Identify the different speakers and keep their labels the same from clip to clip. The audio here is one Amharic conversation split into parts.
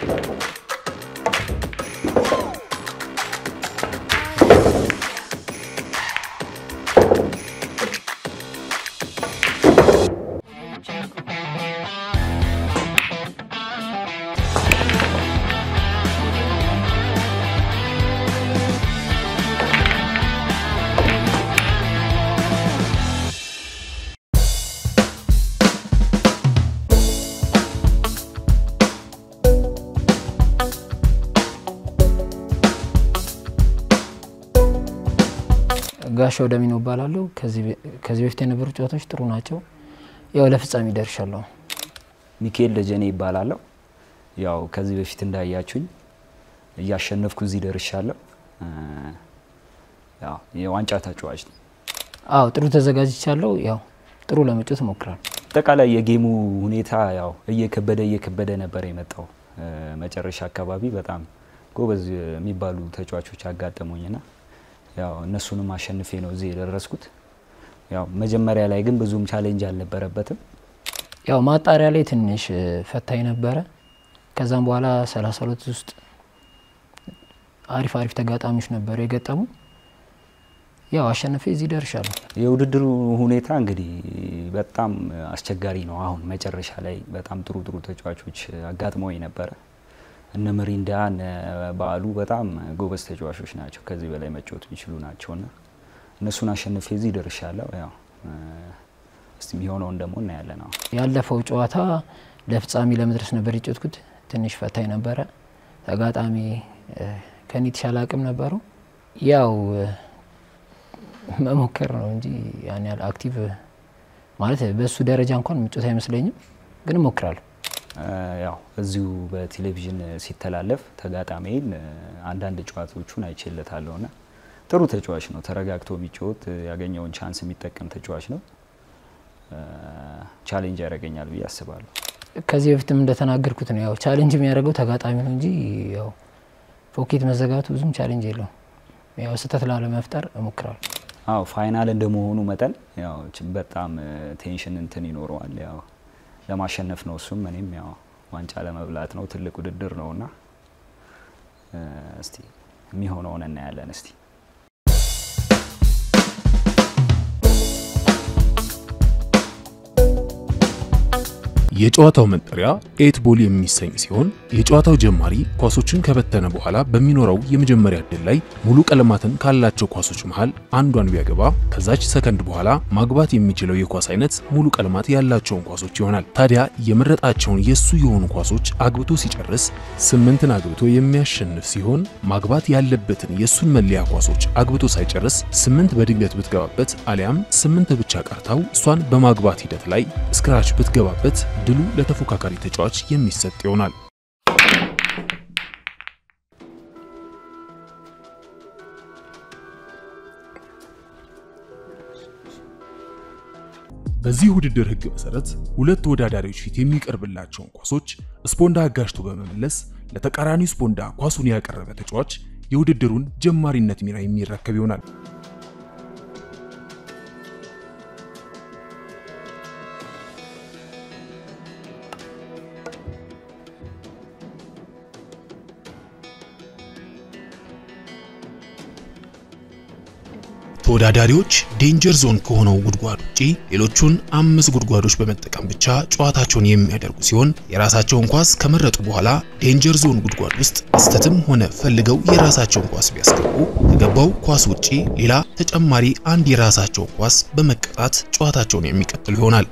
Speaker 1: ጋሻው ደሚኖ ባላለው ከዚህ በፊት የነበሩ ጨዋታዎች ጥሩ ናቸው ያው ለፍጻሜ ደርሻለሁ
Speaker 2: ሚካኤል ደጀኔ ይባላልው ያው ከዚህ በፊት እንዳያችሁኝ ያሸነፍኩ እዚህ ደርሻለሁ ያው የዋንጫ ተጫዋች ነኝ
Speaker 1: አው ጥሩ ተዘጋጅቻለሁ ያው ጥሩ ለመጫወት ሞክራለሁ
Speaker 2: ተቃላይ የጌሙ ሁኔታ ያው እየከበደ ነበር የመጣው መጨረሻ አካባቢ በጣም ጎበዝ የሚባሉ ተጫዋቾች አጋጠሙኝና ያው እነሱንም አሸንፌ ነው እዚህ የደረስኩት ያው መጀመሪያ ላይ ግን ብዙም ቻሌንጅ አልነበረበትም
Speaker 1: ያው ማጣሪያ ላይ ትንሽ ፈታኝ ነበር ከዛም በኋላ 32 ውስጥ አሪፍ ተጋጣሚዎች ነበር የገጠሙ ያው አሸንፌ እዚህ ደርሻለሁ
Speaker 2: የውድድሩ ሁኔታ እንግዲህ በጣም አስቸጋሪ ነው አሁን መጨረሻ ላይ በጣም ጥሩ ተጫዋቾች አጋጥመውኝ ነበር እነ መሪንዳን ባሉ በጣም ጎበዝ ተጫዋቾች ናቸው ከዚህ በላይ መጫወት የሚችሉ ናቸውና እነሱን አሸንፌ እዚህ ደርሻለሁ ያው እስቲ የሚሆነው እንደሞ እናያለን ነው
Speaker 1: ያለፈው ጨዋታ ለፍጻሜ ለመድረስ ነበር የጨዋትኩት ትንሽ ፈታኝ ነበር ተጋጣሚ ከኔ ተሻለ አቅም ነበሩ ያው መሞከር ነው እንጂ ያን ያለ አክቲቭ ማለት በሱ ደረጃ እንኳን መጫወት አይመስለኝም ግን ሞክራለሁ
Speaker 2: ያው እዚሁ በቴሌቪዥን ሲተላለፍ ተጋጣሚን አንዳንድ ጨዋታዎቹን አይቼለታለውና ጥሩ ተጫዋች ነው ተረጋግቶ ቢጫወት ያገኘውን ቻንስ የሚጠቀም ተጫዋች ነው ቻሌንጅ ያደርገኛል ብዬ አስባለሁ
Speaker 1: ከዚህ በፊትም እንደተናገርኩት ነው ያው ቻሌንጅ የሚያደርገው ተጋጣሚ ነው እንጂ ያው ፖኬት መዘጋቱ ብዙም ቻሌንጅ የለውም ያው ስተት ለመፍጠር እሞክራለሁ
Speaker 2: አው ፋይናል እንደመሆኑ መጠን ያው በጣም ቴንሽን እንትን ይኖረዋል ያው ለማሸነፍ ነው እሱም እኔም ያው ዋንጫ ለመብላት ነው ትልቅ ውድድር ነውና እስቲ የሚሆነው እናያለን እስቲ
Speaker 3: የጨዋታው መጠሪያ 8 ቦል የሚሰኝ ሲሆን የጨዋታው ጀማሪ ኳሶችን ከበተነ በኋላ በሚኖረው የመጀመሪያ ዕድል ላይ ሙሉ ቀለማትን ካላቸው ኳሶች መሃል አንዷን ቢያገባ ከዛች ሰከንድ በኋላ ማግባት የሚችለው የኳስ አይነት ሙሉ ቀለማት ያላቸውን ኳሶች ይሆናል ታዲያ የመረጣቸውን የሱ የሆኑ ኳሶች አግብቶ ሲጨርስ 8ን አግብቶ የሚያሸንፍ ሲሆን ማግባት ያለበትን የሱን መለያ ኳሶች አግብቶ ሳይጨርስ 8 በድንገት ብትገባበት አሊያም 8 ብቻ ቀርታው እሷን በማግባት ሂደት ላይ ስክራች ብትገባበት ድሉ ለተፎካካሪ ተጫዋች የሚሰጥ ይሆናል በዚህ ውድድር ህግ መሰረት ሁለት ተወዳዳሪዎች ፊት የሚቀርብላቸው ኳሶች ስፖንዳ አጋሽቶ በመመለስ ለተቃራኒው ስፖንዳ ኳሱን ያቀረበ ተጫዋች የውድድሩን ጀማሪነት ሚና የሚረከብ ይሆናል ተወዳዳሪዎች ዴንጀር ዞን ከሆነው ጉድጓድ ውጪ ሌሎቹን 5 ጉድጓዶች በመጠቀም ብቻ ጨዋታቸውን የሚያደርጉ ሲሆን የራሳቸውን ኳስ ከመረጡ በኋላ ዴንጀር ዞን ጉድጓድ ውስጥ ስተትም ሆነ ፈልገው የራሳቸውን ኳስ ቢያስገቡ ከገባው ኳስ ውጪ ሌላ ተጨማሪ አንድ የራሳቸውን ኳስ በመቀጣት ጨዋታቸውን የሚቀጥሉ ይሆናል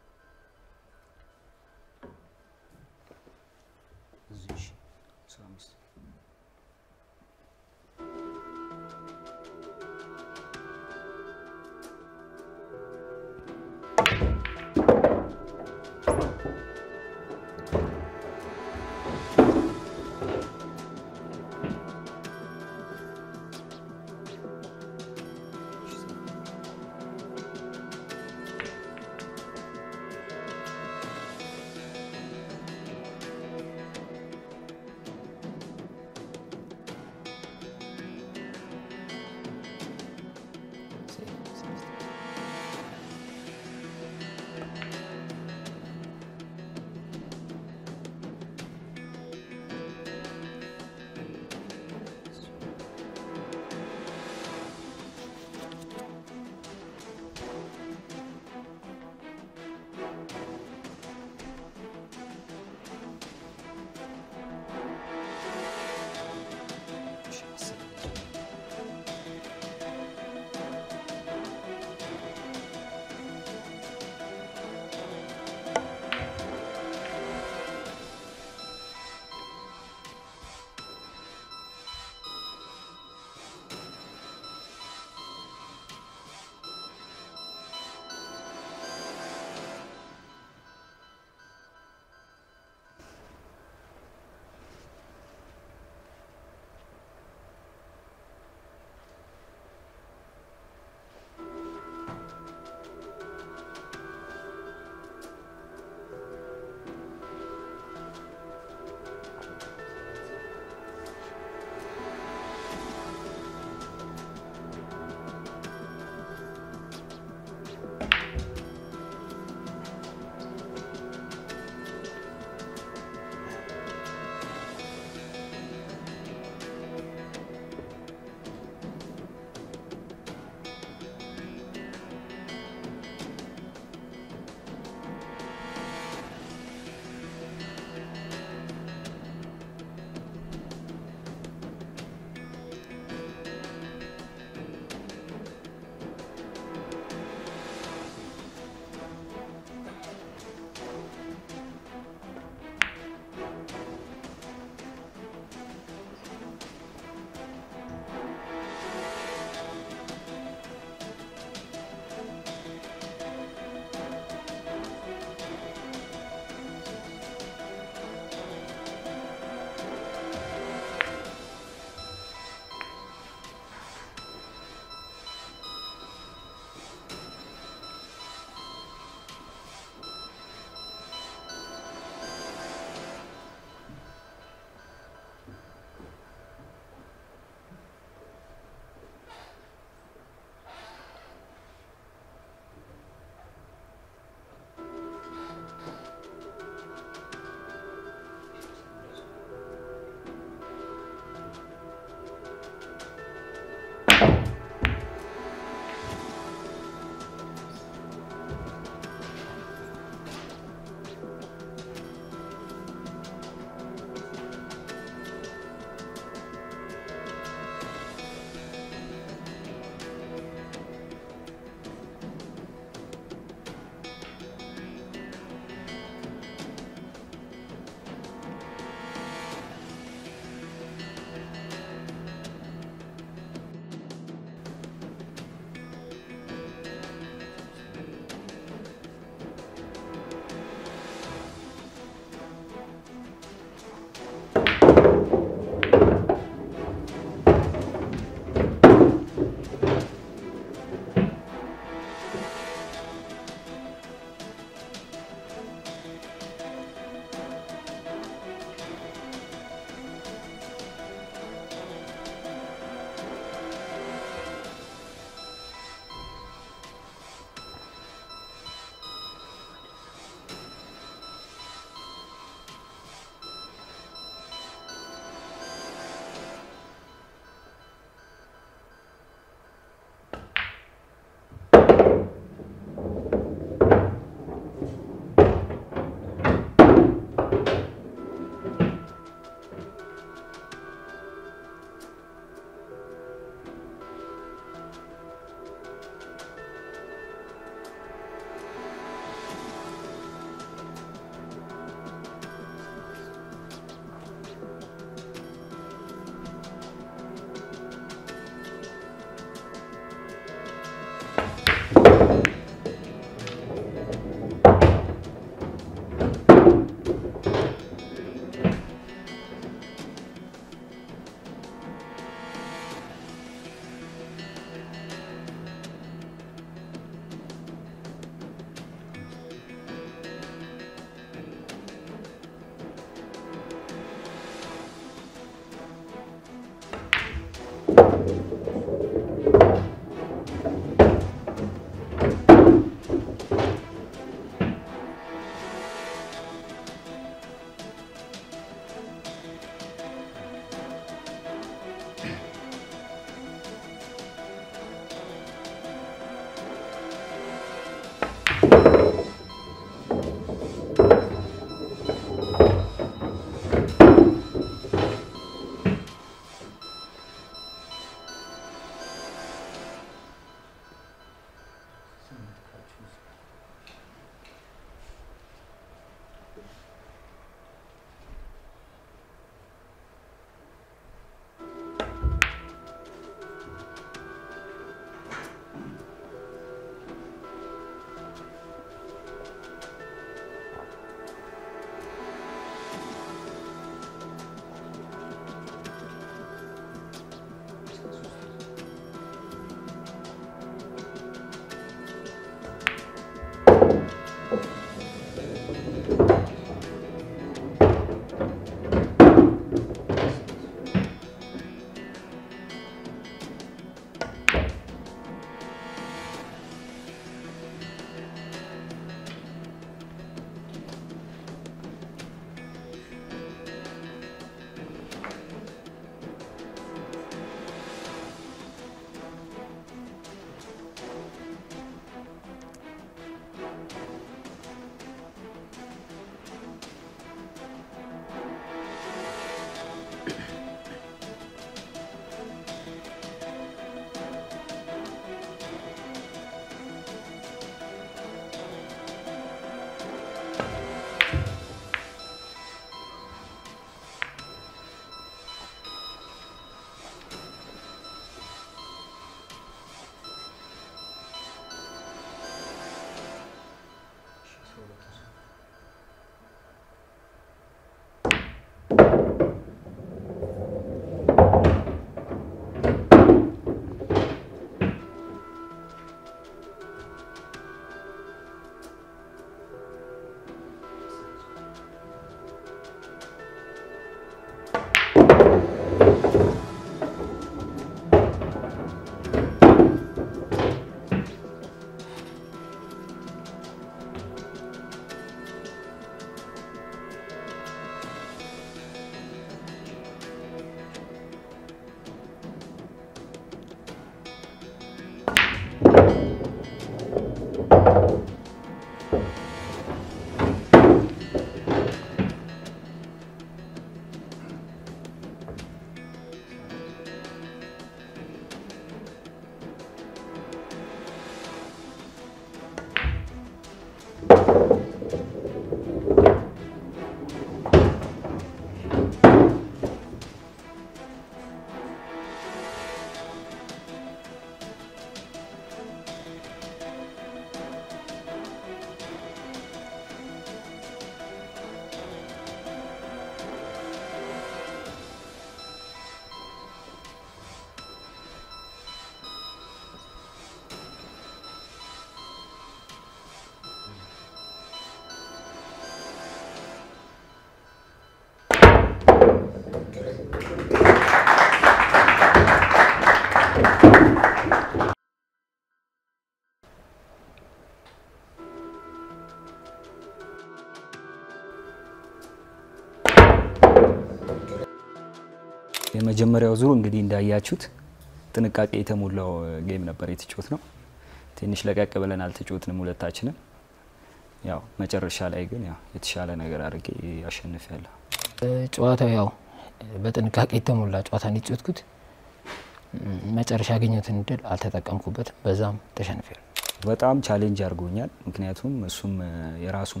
Speaker 2: የመጀመሪያው ዙር እንግዲህ እንዳያችሁት ጥንቃቄ የተሞላው ጌም ነበር የተጫወት ነው። ትንሽ ለቀቅ ብለን አልተጫወትንም ሁለታችንም። ያው መጨረሻ ላይ ግን ያው የተሻለ ነገር አድርጌ አሸንፌያለሁ። ጨዋታው
Speaker 1: ያው በጥንቃቄ የተሞላ ጨዋታ እንዲጫወትኩት መጨረሻ ያገኘሁትን እድል አልተጠቀምኩበትም። በዛም ተሸንፌያለሁ። በጣም
Speaker 2: ቻሌንጅ አድርጎኛል። ምክንያቱም እሱም የራሱን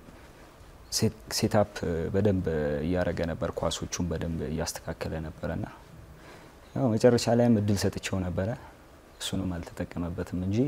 Speaker 2: ሴታፕ በደንብ ያረገ ነበር፣ ኳሶቹን በደንብ ያስተካከለ ነበርና ያው መጨረሻ ላይም እድል ሰጥቼው ነበር። እሱንም አልተጠቀመበትም እንጂ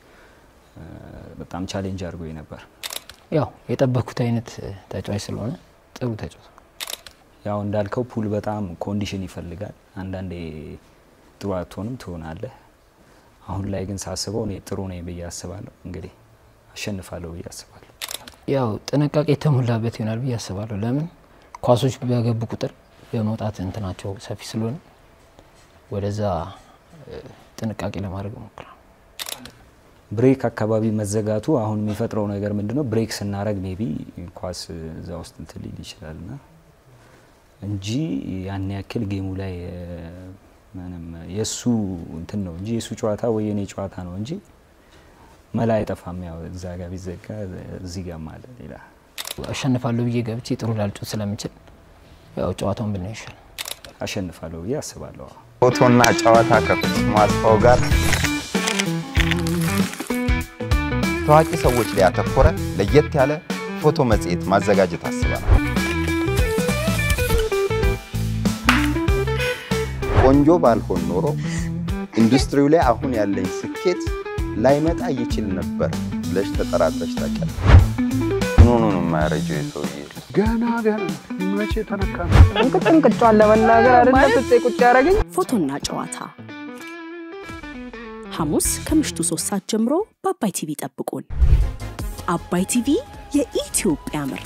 Speaker 2: በጣም ቻሌንጅ አድርጎኝ ነበር።
Speaker 1: ያው የጠበኩት አይነት ተጫዋች ስለሆነ ጥሩ ተጫዋች።
Speaker 2: ያው እንዳልከው ፑል በጣም ኮንዲሽን ይፈልጋል። አንዳንዴ ጥሩ አትሆንም ትሆናለህ። አሁን ላይ ግን ሳስበው እኔ ጥሩ ነኝ ብዬ አስባለሁ። እንግዲህ አሸንፋለሁ ብዬ አስባለሁ። ያው
Speaker 1: ጥንቃቄ የተሞላበት ይሆናል ብዬ አስባለሁ። ለምን ኳሶች በገቡ ቁጥር የመውጣት እንትናቸው ሰፊ ስለሆነ ወደዛ ጥንቃቄ ለማድረግ ሞክራለሁ።
Speaker 2: ብሬክ አካባቢ መዘጋቱ አሁን የሚፈጥረው ነገር ምንድነው? ብሬክ ስናረግ ሜቢ ኳስ እዛ ውስጥ እንትን ሊል ይችላልና እንጂ ያን ያክል ጌሙ ላይ ምንም የሱ እንትን ነው እንጂ የሱ ጨዋታ ወይ የኔ ጨዋታ ነው እንጂ መላ አይጠፋም። ያው እዛ ጋር ቢዘጋ እዚህ ጋር ማለት ሌላ
Speaker 1: አሸንፋለሁ ብዬ ገብቼ ጥሩ ላልጩት ስለምችል ያው ጨዋታውን ብናይ ይሻላል።
Speaker 2: አሸንፋለሁ ብዬ አስባለሁ።
Speaker 4: ፎቶና ጨዋታ ከፍጹም አስፋው ጋር ታዋቂ ሰዎች ላይ ያተኮረ ለየት ያለ ፎቶ መጽሔት ማዘጋጀት አስበናል። ቆንጆ ባልሆን ኖሮ ኢንዱስትሪው ላይ አሁን ያለኝ ስኬት ላይመጣ ይችል ነበር ብለሽ ተጠራጥረሽ ታውቂያለሽ? ኑኑን ማረጀው ይሰውዬ
Speaker 5: ገና መቼ ተነካነ
Speaker 6: እንቅጫን ለመናገር አይደለም ፍፄ ቁጭ ያረጋኝ።
Speaker 7: ፎቶና ጨዋታ ሐሙስ ከምሽቱ 3 ሰዓት ጀምሮ በአባይ ቲቪ ጠብቁን። አባይ ቲቪ የኢትዮጵያ ምርጥ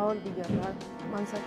Speaker 6: ፋውል ብያለሁ ማንሳት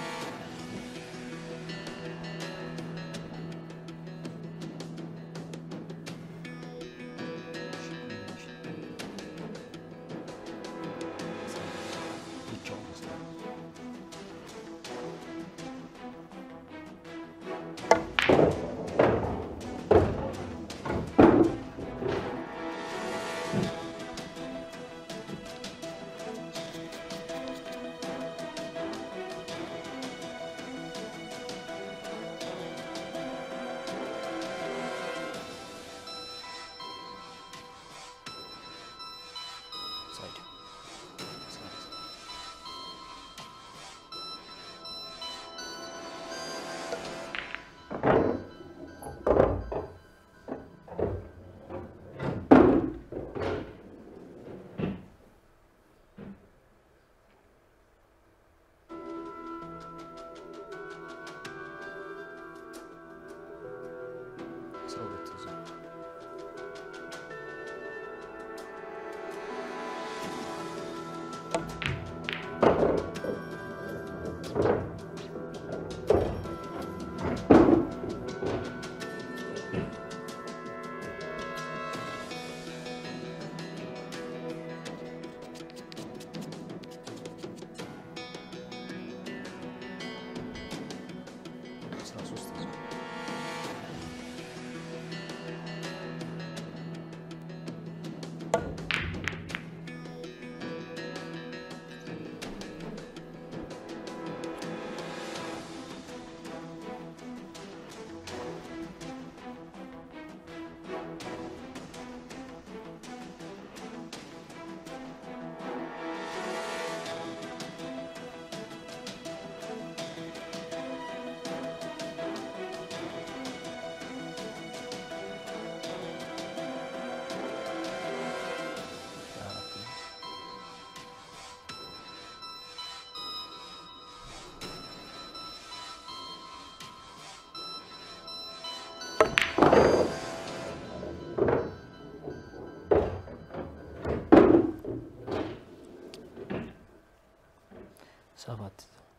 Speaker 1: ሰባት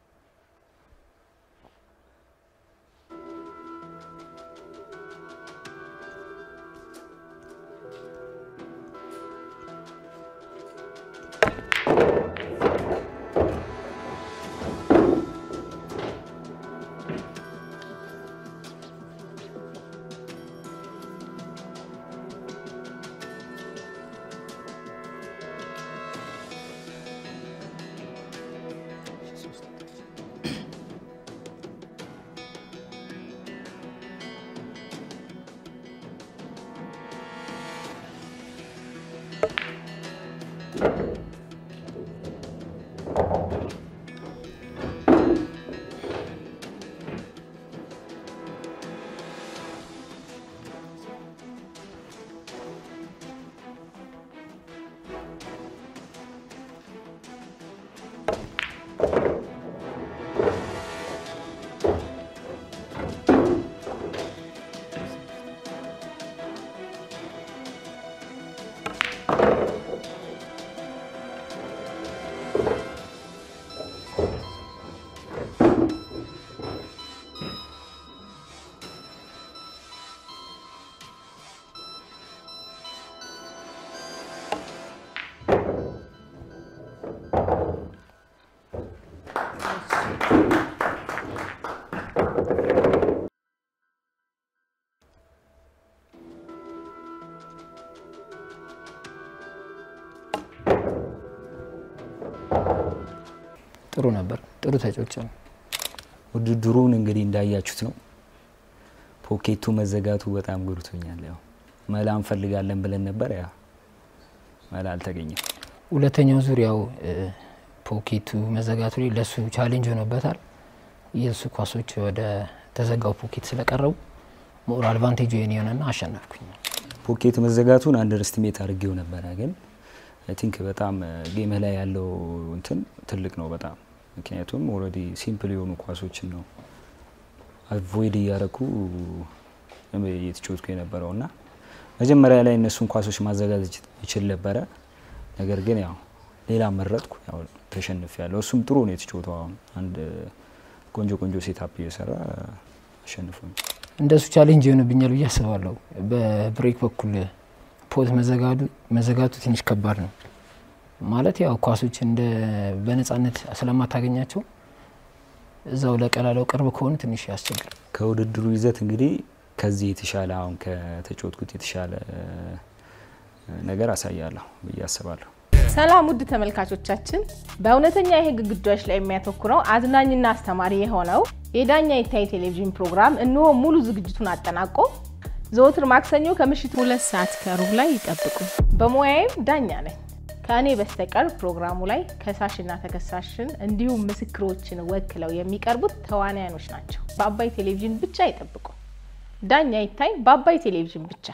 Speaker 1: ጥሩ ነበር ጥሩ ተጫውቻለሁ
Speaker 2: ውድድሩን እንግዲህ እንዳያችሁት ነው ፖኬቱ መዘጋቱ በጣም ጉርቶኛል ያው መላ እንፈልጋለን ብለን ነበር ያ መላ አልተገኘም
Speaker 1: ሁለተኛው ዙሪያው ፖኬቱ መዘጋቱ ላይ ለሱ ቻሌንጅ ሆኖበታል የሱ ኳሶች ወደ ተዘጋው ፖኬት ስለቀረቡ ሞር አድቫንቴጅ የኔውና አሸነፍኩኝ
Speaker 2: ፖኬት መዘጋቱን አንደርስቲሜት አድርጌው ነበር ግን I think በጣም ጌም ላይ ያለው እንትን ትልቅ ነው በጣም ምክንያቱም ኦሬዲ ሲምፕል የሆኑ ኳሶችን ነው አቮይድ ያረኩ የተጫወትኩ የነበረውና መጀመሪያ ላይ እነሱን ኳሶች ማዘጋጀት ይችል ነበር ነገር ግን ያው ሌላ መረጥኩ ያው ተሸንፌያለሁ እሱም ጥሩ ነው የተጫወተው አንድ ቆንጆ ሴታፕ እየሰራ አሸንፎኝ
Speaker 1: እንደሱ ቻሌንጅ ይሆንብኛል ብዬ አስባለሁ በብሬክ በኩል ፖት መዘጋቱ ትንሽ ከባድ ነው ማለት ያው ኳሶች እንደ በነጻነት ስለማታገኛቸው እዛው ለቀላለው ቅርብ ከሆነ ትንሽ ያስቸግራል
Speaker 2: ከውድድሩ ይዘት እንግዲህ ከዚህ የተሻለ አሁን ከተጫወትኩት የተሻለ ነገር አሳያለሁ ብዬ አስባለሁ
Speaker 8: ሰላም ውድ ተመልካቾቻችን በእውነተኛ የህግ ጉዳዮች ላይ የሚያተኩረው አዝናኝና አስተማሪ የሆነው የዳኛ ይታይ ቴሌቪዥን ፕሮግራም እንሆ ሙሉ ዝግጅቱን አጠናቆ ዘወትር ማክሰኞ ከምሽቱ 2 ሰዓት ከሩብ ላይ ይጠብቁ በሙያዬም ዳኛ ነኝ ከኔ በስተቀር ፕሮግራሙ ላይ ከሳሽና ተከሳሽን እንዲሁም ምስክሮችን ወክለው የሚቀርቡት ተዋናዮች ናቸው በአባይ ቴሌቪዥን ብቻ ይጠብቁ ዳኛ ይታይ በአባይ ቴሌቪዥን ብቻ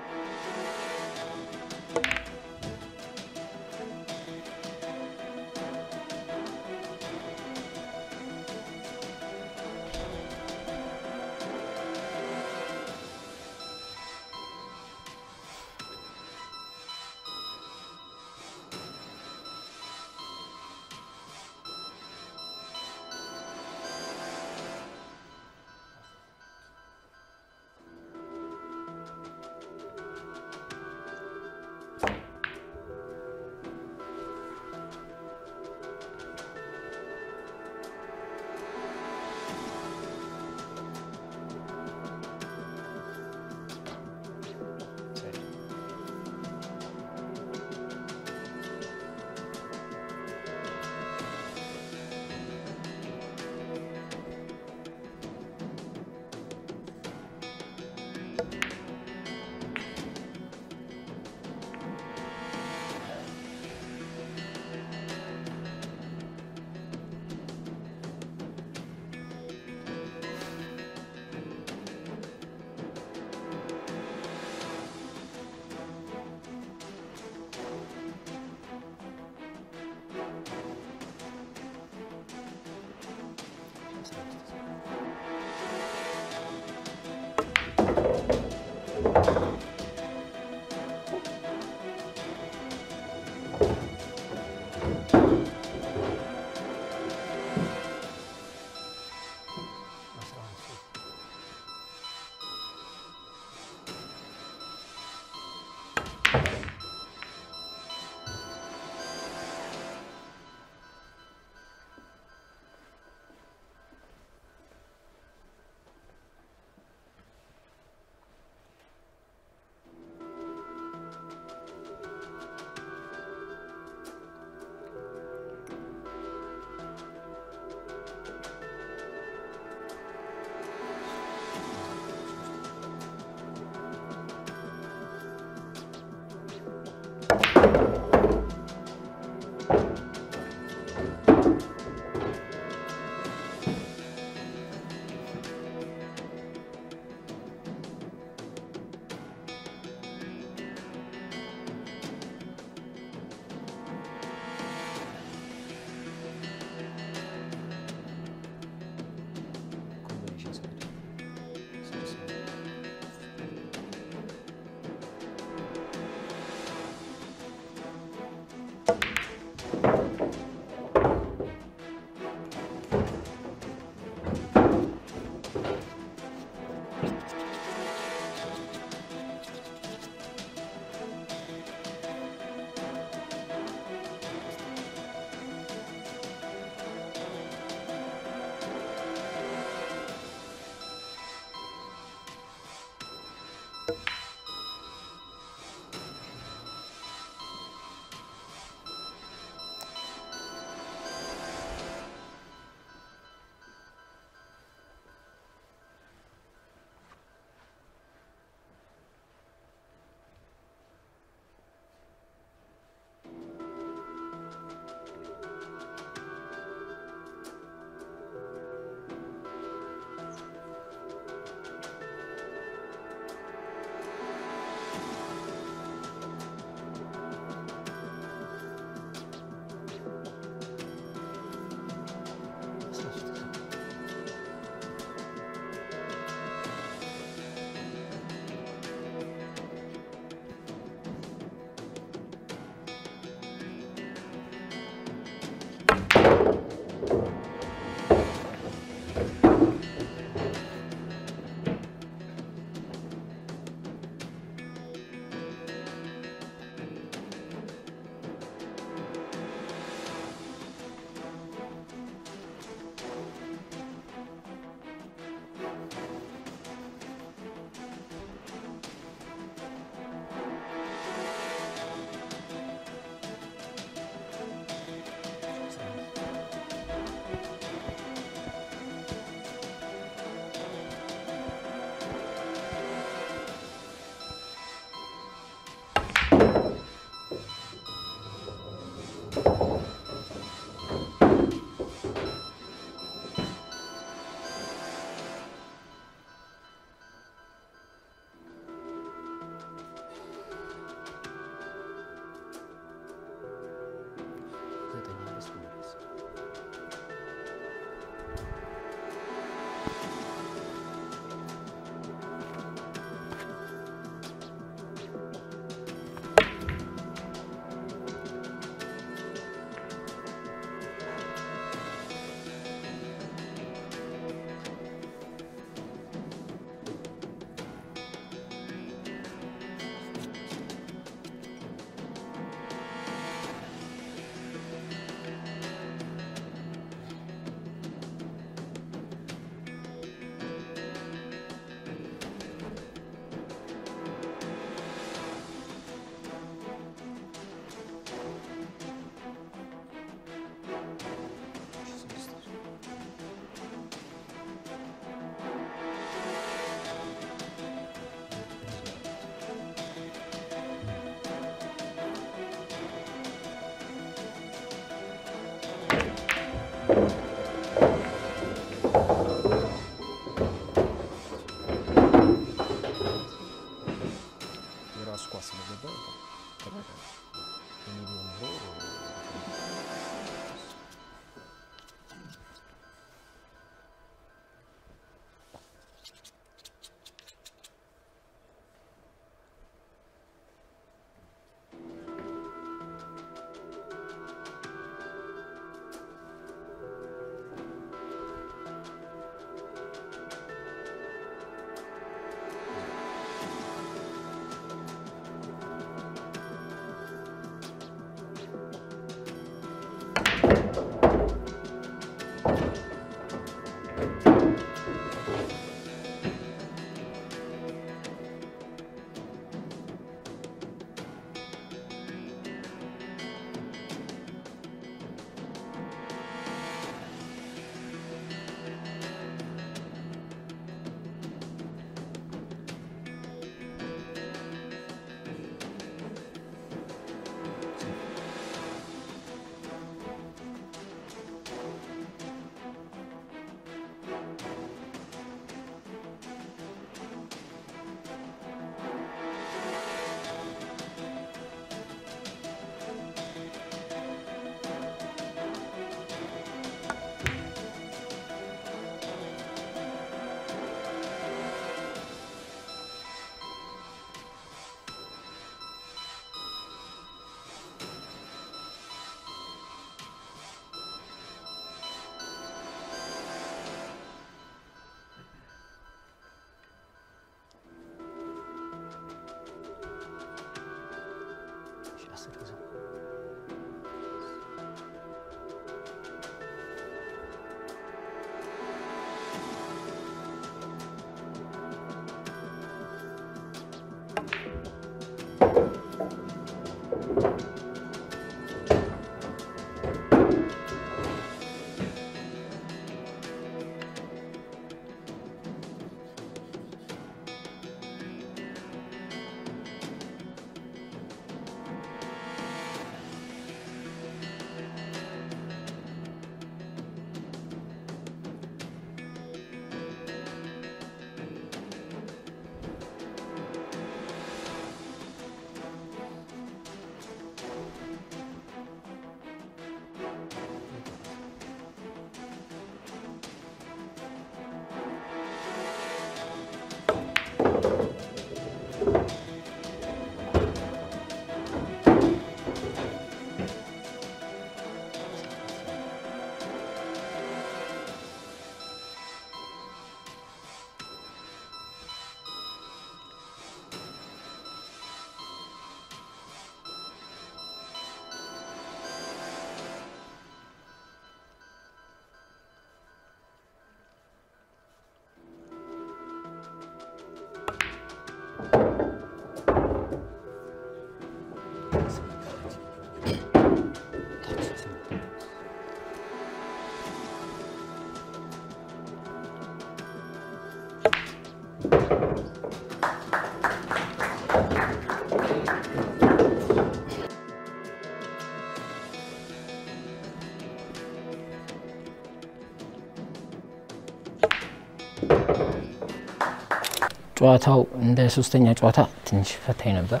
Speaker 1: ጨዋታው እንደ ሶስተኛ ጨዋታ ትንሽ ፈታኝ ነበር።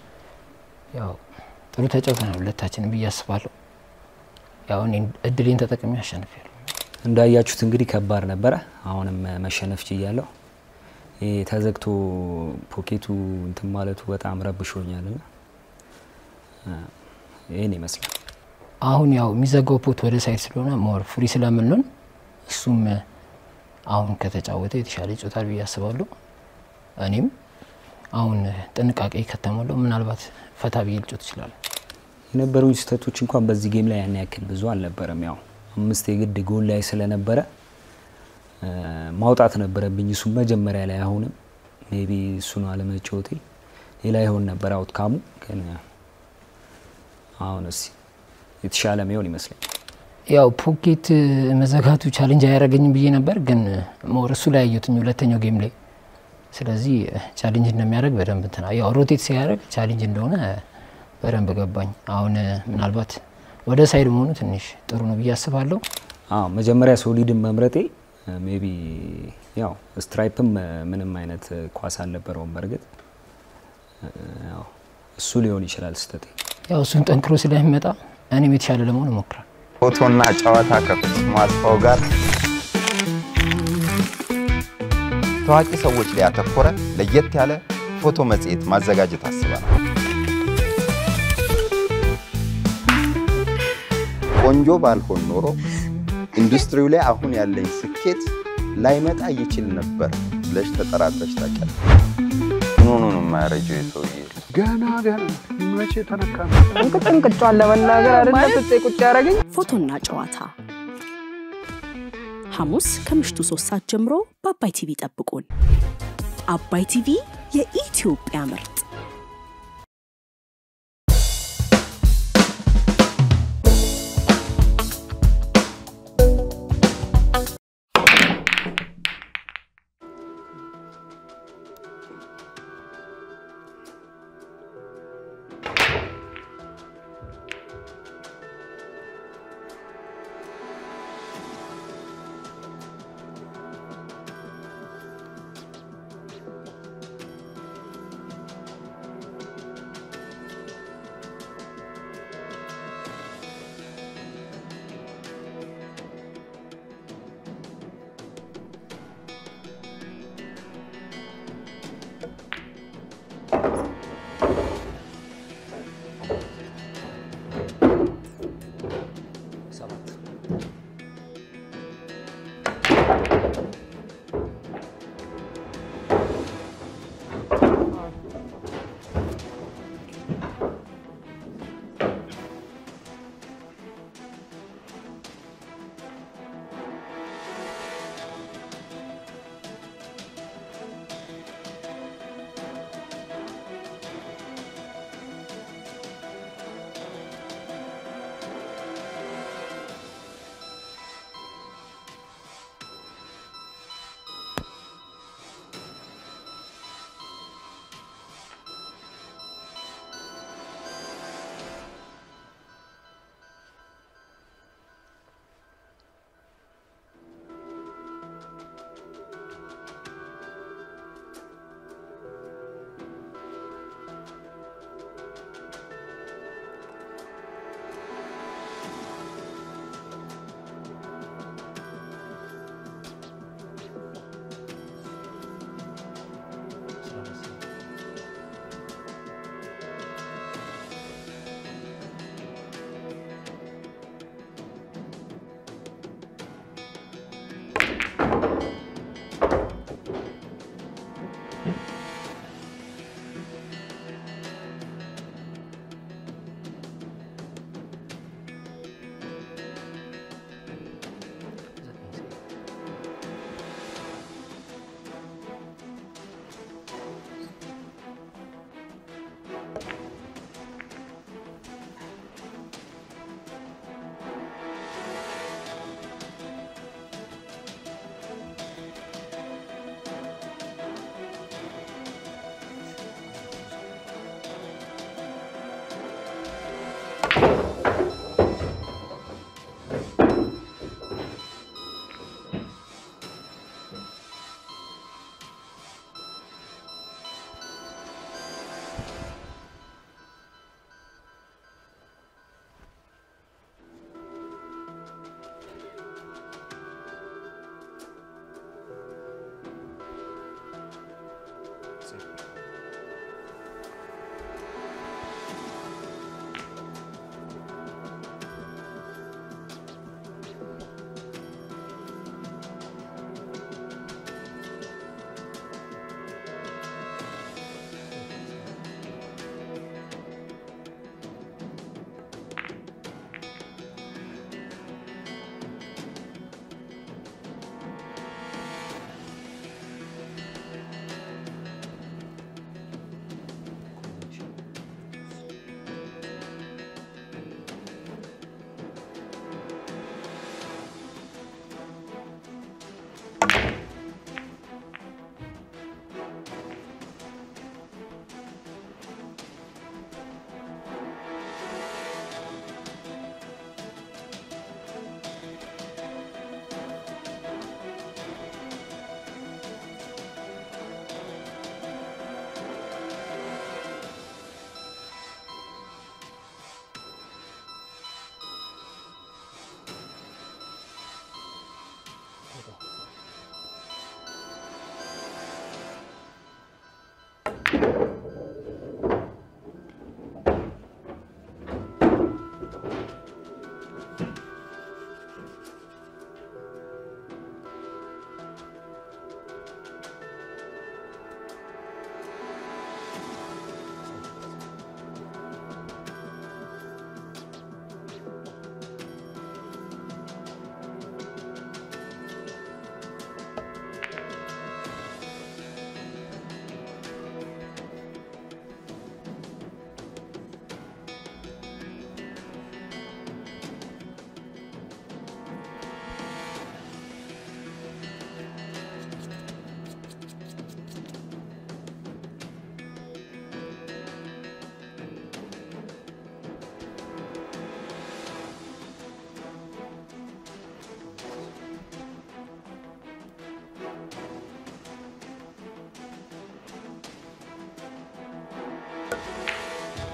Speaker 1: ያው ጥሩ ተጫውተናል ሁለታችንም ብያስባለሁ። ያው እኔ እድሌን ተጠቅሜ አሸንፌያለሁ።
Speaker 2: እንዳያችሁት እንግዲህ ከባድ ነበር። አሁንም መሸነፍ ችያለሁ። ተዘግቶ ፖኬቱ እንትን ማለቱ በጣም ረብሾኛልና ይሄን ይመስላል።
Speaker 1: አሁን ያው የሚዘጋው ፖት ወደ ሳይድ ስለሆነ ሞር ፍሪ ስለምንሆን እሱም አሁን ከተጫወተ የተሻለ ይጫወታል ብዬ አስባለሁ። እኔም አሁን ጥንቃቄ ከተሞላው ምናልባት ፈታ ብዬ ልጫወት ይችላል።
Speaker 2: የነበሩኝ ስህተቶች እንኳን በዚህ ጌም ላይ ያን ያክል ብዙ አልነበረም። ያው 5 የግድ ጎል ላይ ስለነበረ ማውጣት ነበረብኝ እሱ መጀመሪያ ላይ። አሁንም ሜቢ እሱን አለመጫወቴ ሌላ ይሆን ነበር አውትካሙ። ግን አሁንስ የተሻለ ነው ይመስለኛል።
Speaker 1: ያው ፖኬት መዘጋቱ ቻሌንጅ አያረገኝም ብዬ ነበር፣ ግን ሞር እሱ ላይ ያየሁትኝ ሁለተኛው ጌም ላይ። ስለዚህ ቻሌንጅ እንደሚያደርግ በደንብ እንትና ያው ሮቴት ሲያደርግ ቻሌንጅ እንደሆነ በደንብ ገባኝ። አሁን ምናልባት ወደ ሳይድ መሆኑ ትንሽ ጥሩ ነው ብዬ አስባለሁ።
Speaker 2: መጀመሪያ ሶሊድን መምረጤ ሜቢ ያው ስትራይፕም ምንም አይነት ኳስ አልነበረውም በርግጥ ያው እሱ ሊሆን ይችላል ስተቴ
Speaker 1: ያው እሱን ጠንክሮ ስለሚመጣ እኔም የተሻለ ለመሆን እሞክራለሁ
Speaker 4: ፎቶና ጨዋታ ከፍጹም አስፋው ጋር ታዋቂ ሰዎች ላይ ያተኮረ ለየት ያለ ፎቶ መጽሔት ማዘጋጀት አስበናል። ቆንጆ ባልሆን ኖሮ ኢንዱስትሪው ላይ አሁን ያለኝ ስኬት ላይመጣ ይችል ነበር ብለሽ ተጠራጥረሽ ታውቂያለሽ? ኖ ማረጀው ይተውዬ
Speaker 5: ገና መቼ ተነካን?
Speaker 6: እንቅጫን ለመናገር አይደለም ፍፄ ቁጭ ያረጋኝ።
Speaker 7: ፎቶና ጨዋታ ሐሙስ ከምሽቱ 3 ሰዓት ጀምሮ በአባይ ቲቪ ጠብቁን። አባይ ቲቪ የኢትዮጵያ ምርጥ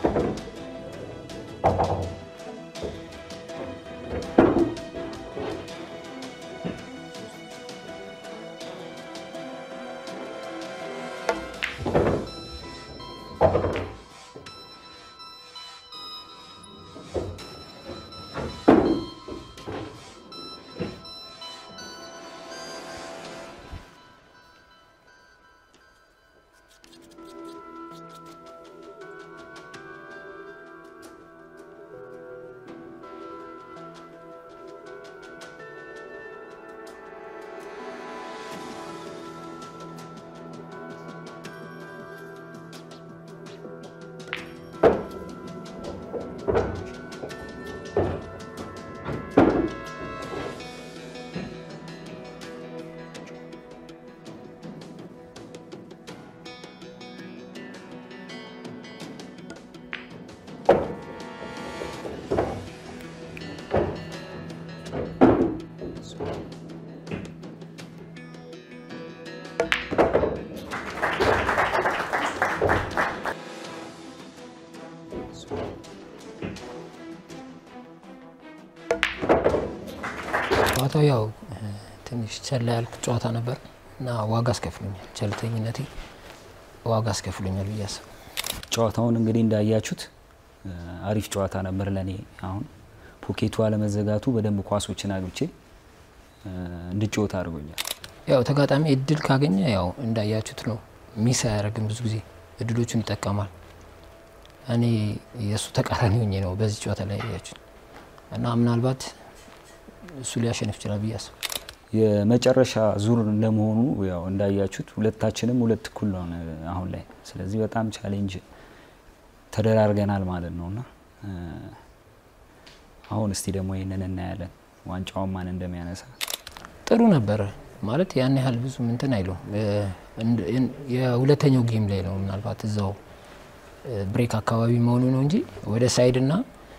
Speaker 1: ጨዋታው ያው ትንሽ ቸል ያልኩት ጨዋታ ነበር እና ዋጋ አስከፍሎኛል። ቸልተኝነቴ ዋጋ አስከፍሎኛል ብዬ አስባለሁ።
Speaker 2: ጨዋታውን እንግዲህ እንዳያችሁት አሪፍ ጨዋታ ነበር ለኔ። አሁን ፖኬቱ አለመዘጋቱ በደንብ ኳሶችን አግብቼ እንድጫወት አድርጎኛል።
Speaker 1: ያው ተጋጣሚ እድል ካገኘ ያው እንዳያችሁት ነው ሚስ አያደርግም፣ ብዙ ጊዜ እድሎቹን ይጠቀማል። እኔ የሱ ተቃራኒ ሆኜ ነው በዚህ ጨዋታ ላይ ያያችሁት እና ምናልባት እሱ ሊያሸንፍ ይችላል ብዬ አስባለሁ።
Speaker 2: የመጨረሻ ዙር እንደመሆኑ ያው እንዳያችሁት ሁለታችንም ሁለት እኩል ነው አሁን ላይ። ስለዚህ በጣም ቻሌንጅ ተደራርገናል ማለት ነውና አሁን እስቲ ደግሞ ይሄንን እናያለን ዋንጫውን ማን እንደሚያነሳ።
Speaker 1: ጥሩ ነበር ማለት ያን ያህል ብዙ እንትን አይለው። የሁለተኛው ጌም ላይ ነው ምናልባት እዛው ብሬክ አካባቢ መሆኑ ነው እንጂ ወደ ሳይድና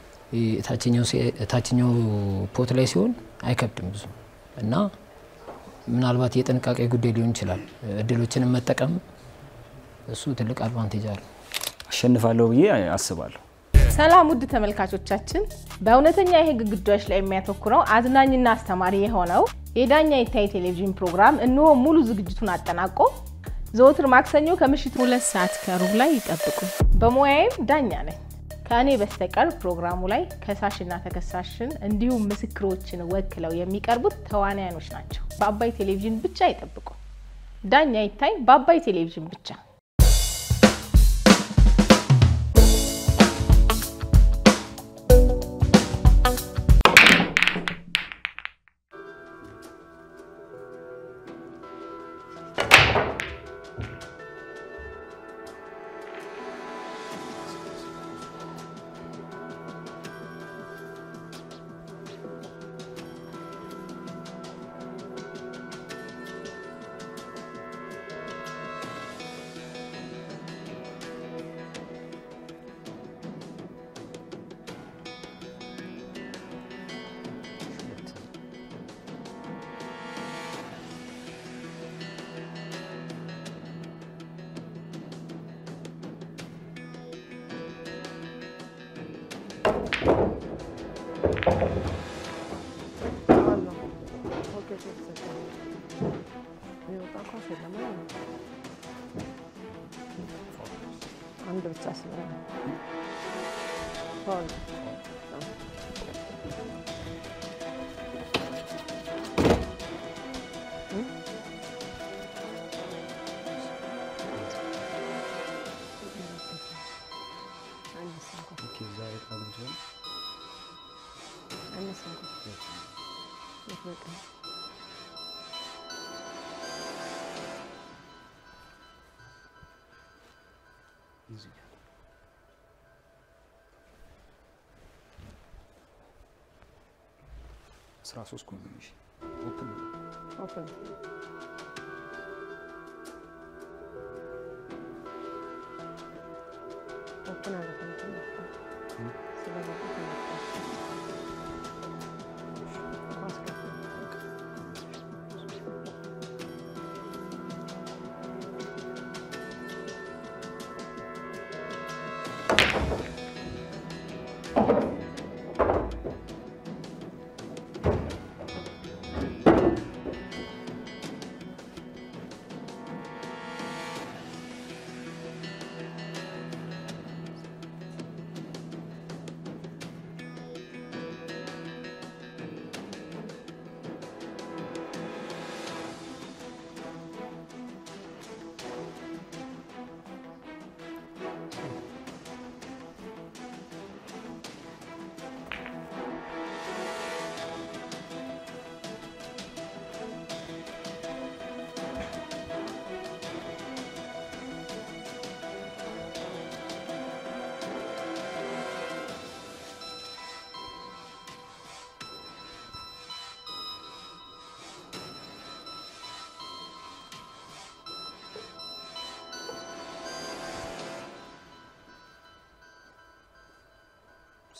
Speaker 1: ታችኛው ፖት ላይ ሲሆን አይከብድም ብዙ እና ምናልባት የጥንቃቄ ጉዳይ ሊሆን ይችላል። እድሎችን መጠቀም እሱ ትልቅ አድቫንቴጅ አለው።
Speaker 2: አሸንፋለሁ ብዬ አስባለሁ።
Speaker 8: ሰላም ውድ ተመልካቾቻችን፣ በእውነተኛ የህግ ጉዳዮች ላይ የሚያተኩረው አዝናኝና አስተማሪ የሆነው የዳኛ ይታይ ቴሌቪዥን ፕሮግራም እነሆ ሙሉ ዝግጅቱን አጠናቆ ዘወትር ማክሰኞ ከምሽቱ 2 ሰዓት ከሩብ ላይ ይጠብቁ። በሙያዬም ዳኛ ነኝ። ከኔ በስተቀር ፕሮግራሙ ላይ ከሳሽና ተከሳሽን እንዲሁም ምስክሮችን ወክለው የሚቀርቡት ተዋናዮች ናቸው። በአባይ ቴሌቪዥን ብቻ ይጠብቁ። ዳኛ ይታይ በአባይ ቴሌቪዥን ብቻ።
Speaker 6: አንድ ብቻ ስለሆነ
Speaker 2: ሶስት ኮምቢኔሽን ኦፕን
Speaker 6: አለ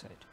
Speaker 2: ሳይድ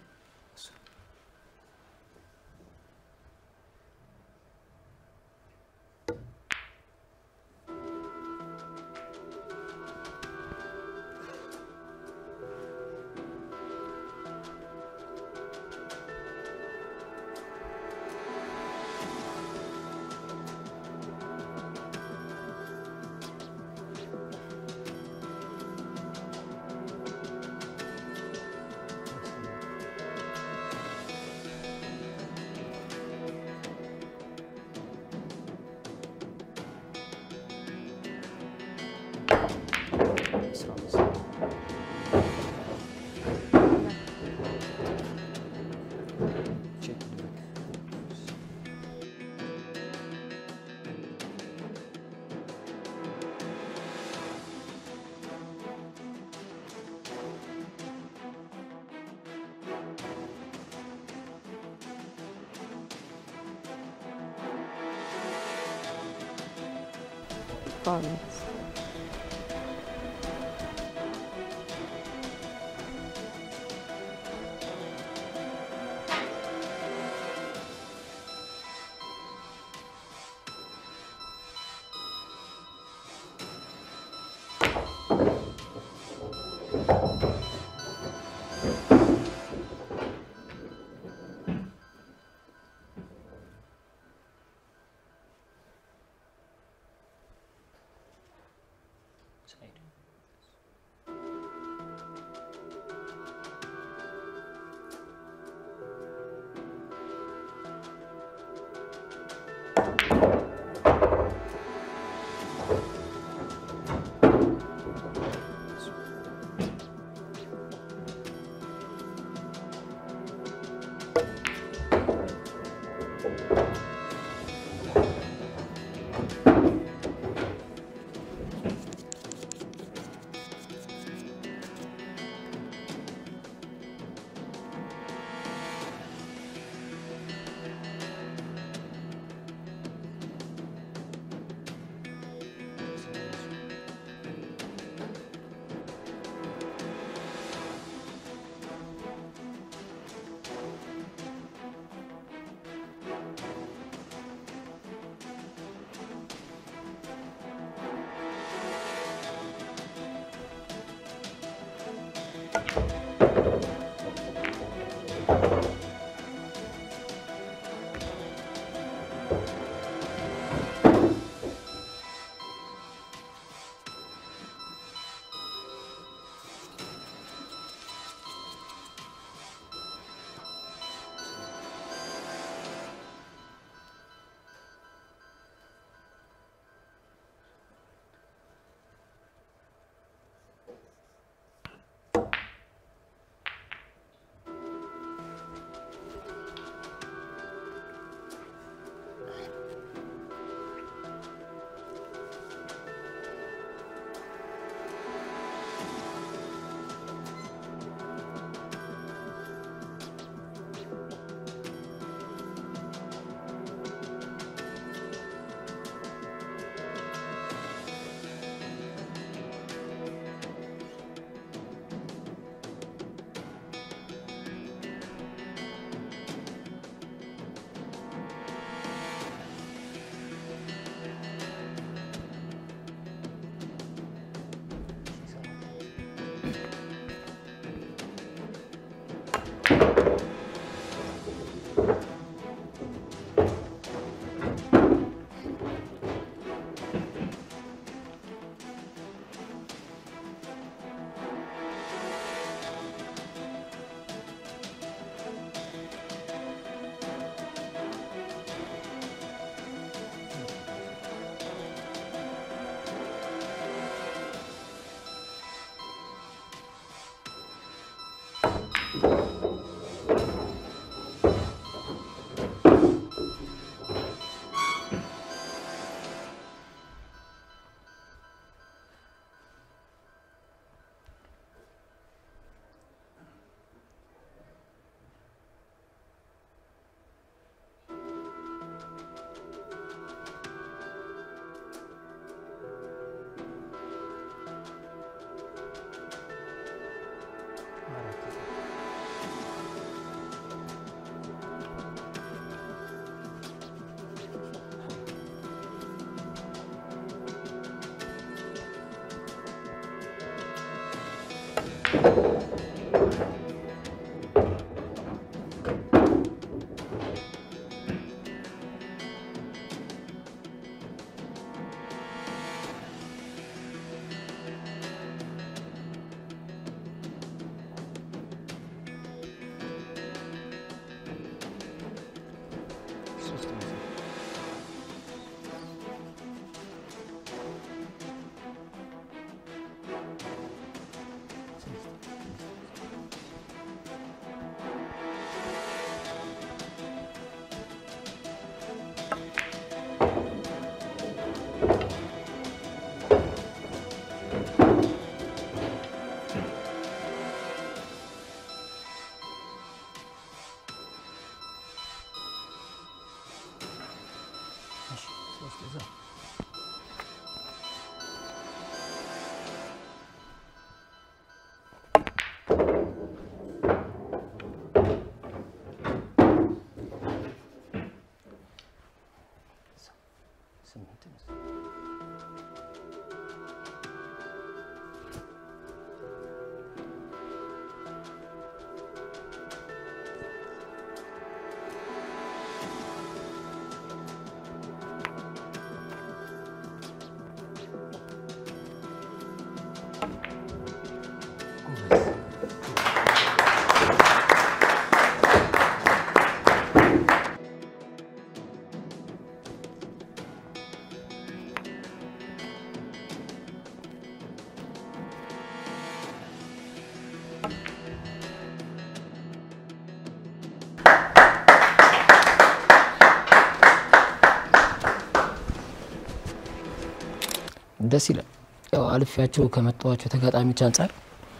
Speaker 1: ደስ ይላል። ያው አልፊያቸው ከመጣዋቸው ተጋጣሚዎች አንፃር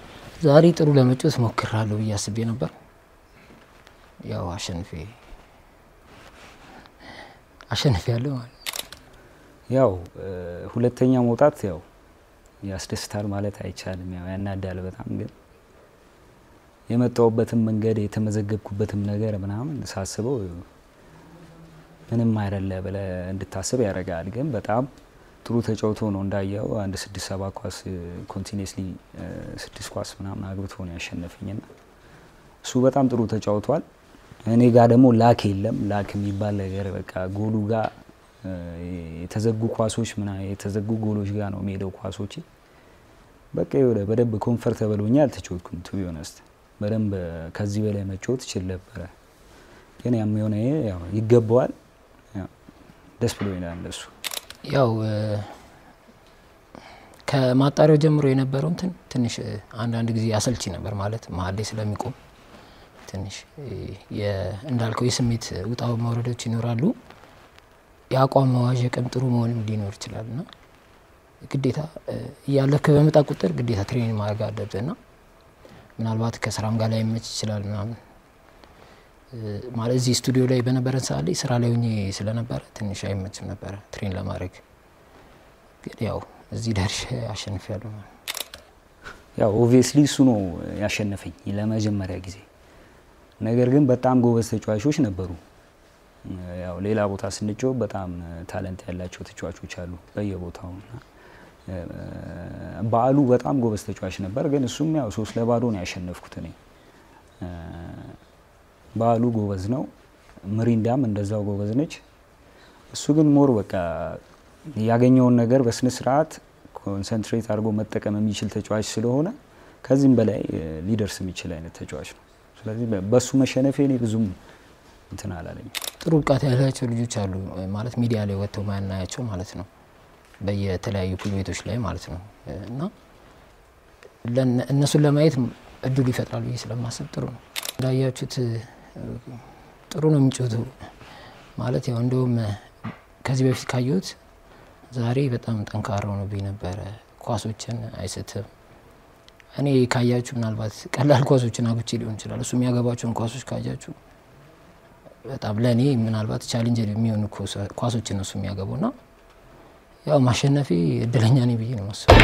Speaker 1: ዛሬ ጥሩ ለመጫወት ሞክራለሁ ብዬ አስቤ ነበር። ያው አሸንፌ ያለው
Speaker 2: ያው ሁለተኛ መውጣት ያው ያስደስታል ማለት አይቻልም። ያው ያናዳል በጣም ግን የመጣውበትም መንገድ የተመዘገብኩበትም ነገር ምናምን ሳስበው ምንም አይደለ ብለ እንድታስብ ያረጋል። ግን በጣም ጥሩ ተጫውቶ ነው እንዳየው አንድ 6-7 ኳስ ኮንቲኒየስሊ 6 ኳስ ምናምን አግብቶ ነው ያሸነፈኝና እሱ በጣም ጥሩ ተጫውቷል። እኔ ጋር ደግሞ ላክ የለም። ላክ የሚባል ነገር በቃ ጎሉ ጋር የተዘጉ ኳሶች የተዘጉ ጎሎች ጋር ነው ሜዳው ኳሶች በቃ ይወደ በደንብ ኮምፎርታብል ሆኜ አልተጫወትኩም። ቱ ቢ ኦነስት በደንብ ከዚህ በላይ መጫወት ይችል ነበር። ግን ያም የሆነ ያው ይገባዋል። ደስ ብሎኛል እሱ
Speaker 1: ያው ከማጣሪያው ጀምሮ የነበረው ትንሽ አንዳንድ ጊዜ አሰልቺ ነበር ማለት መሀል ላይ ስለሚቆም ትንሽ እንዳልከው የስሜት ውጣው መውረዶች ይኖራሉ። ያቋም መዋዠቅም ጥሩ መሆንም ሊኖር ይችላልና ግዴታ ያለከ በመጣ ቁጥር ግዴታ ትሬኒንግ ማድረግ አለብህና ምናልባት ከስራም ጋር ላይ መች ይችላል ምናምን ማለት እዚህ ስቱዲዮ ላይ በነበረን ሰዓት ላይ ስራ ላይ ሆኜ ስለነበረ ትንሽ አይመችም ነበር ትሬን ለማድረግ። ግን ያው እዚህ ደርሼ አሸንፌያለሁ።
Speaker 2: ያው ኦብቪየስሊ እሱ ነው ያሸነፈኝ ለመጀመሪያ ጊዜ። ነገር ግን በጣም ጎበዝ ተጫዋቾች ነበሩ። ያው ሌላ ቦታ ስንጫወት በጣም ታለንት ያላቸው ተጫዋቾች አሉ በየቦታው። በዓሉ በጣም ጎበዝ ተጫዋች ነበር። ግን እሱም ያው 3-0 ነው ያሸነፍኩት እኔ። በዓሉ ጎበዝ ነው። ምሪንዳም እንደዛው ጎበዝ ነች። እሱ ግን ሞር በቃ ያገኘውን ነገር በስነ ስርዓት ኮንሰንትሬት አድርጎ መጠቀም የሚችል ተጫዋች ስለሆነ ከዚህም በላይ ሊደርስ የሚችል አይነት ተጫዋች ነው። ስለዚህ በሱ መሸነፌ እኔ ብዙም እንትን አላለኝ።
Speaker 1: ጥሩ ብቃት ያላቸው ልጆች አሉ ማለት ሚዲያ ላይ ወጥተው ማናያቸው ማለት ነው በየተለያዩ ፑል ቤቶች ላይ ማለት ነው። እና እነሱን ለማየት እድሉ ይፈጥራል ብዬ ስለማስብ ጥሩ ነው። እንዳያችሁት ጥሩ ነው የሚጫወቱ ማለት ያው እንደውም ከዚህ በፊት ካየሁት ዛሬ በጣም ጠንካራ ሆኖብኝ ነበረ። ኳሶችን አይስትም። እኔ ካያችሁ ምናልባት ቀላል ኳሶችን አግብቼ ሊሆን ይችላል። እሱ የሚያገባቸውን ኳሶች ካያችሁ በጣም ለኔ ምናልባት ቻሌንጅ የሚሆኑ ኳሶችን ነው እሱ የሚያገቡና ያው ማሸነፌ እድለኛ ነኝ ብዬ ነው የማስበው።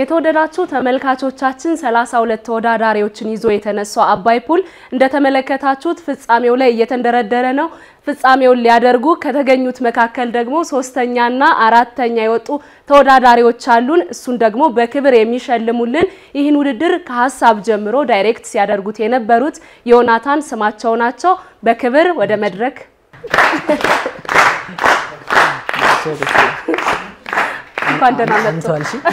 Speaker 9: የተወደዳችሁ ተመልካቾቻችን 32 ተወዳዳሪዎችን ይዞ የተነሳው አባይ ፑል እንደተመለከታችሁት ፍጻሜው ላይ እየተንደረደረ ነው። ፍጻሜውን ሊያደርጉ ከተገኙት መካከል ደግሞ 3ኛና 4ኛ የወጡ ተወዳዳሪዎች አሉን። እሱን ደግሞ በክብር የሚሸልሙልን ይህን ውድድር ከሐሳብ ጀምሮ ዳይሬክት ሲያደርጉት የነበሩት ዮናታን ስማቸው ናቸው። በክብር ወደ መድረክ እንኳን ደህና መጡ።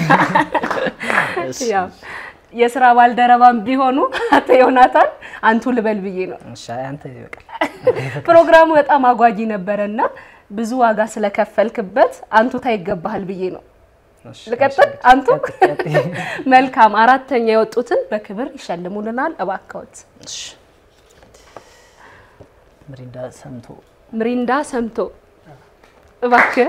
Speaker 9: ያው የሥራ ባልደረባም ቢሆኑ አቶ ዮናታን አንቱ ልበል ብዬ ነው።
Speaker 1: እሺ አንተ ይበቃል።
Speaker 9: ፕሮግራሙ በጣም አጓጊ ነበርና ብዙ ዋጋ ስለከፈልክበት አንቱታ ይገባሃል ብዬ ነው። ልቀጥል አንቱ። መልካም 4ኛ የወጡትን በክብር ይሸልሙልናል እባክዎት።
Speaker 1: እሺ
Speaker 9: ምሪንዳ ሰምቶ እባክህ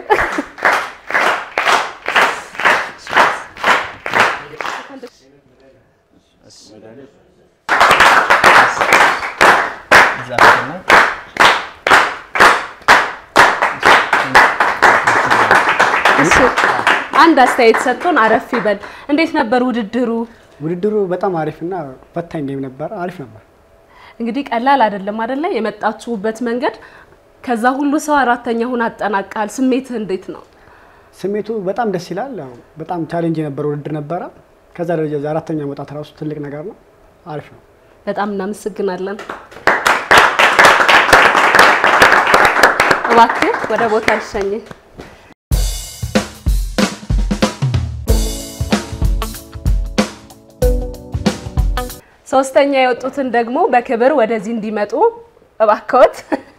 Speaker 9: አንድ አስተያየት ሰጥቶን አረፍ ይበል። እንዴት ነበር ውድድሩ?
Speaker 5: ውድድሩ በጣም አሪፍና ፈታኝ ጌም ነበር። አሪፍ ነበር።
Speaker 9: እንግዲህ ቀላል አይደለም አይደለ? የመጣችሁበት መንገድ ከዛ ሁሉ ሰው 4ኛ ሆነ አጠናቃል። ስሜትህ እንዴት ነው?
Speaker 5: ስሜቱ በጣም ደስ ይላል። በጣም ቻሌንጅ የነበረ ውድድር ነበረ። ከዛ ደረጃ 4ኛ መውጣት ራሱ ትልቅ ነገር ነው። አሪፍ ነው።
Speaker 9: በጣም እናመሰግናለን። እባክህ ወደ ቦታ ልሸኝ። 3ኛ የወጡትን ደግሞ በክብር ወደዚህ እንዲመጡ እባክዎት።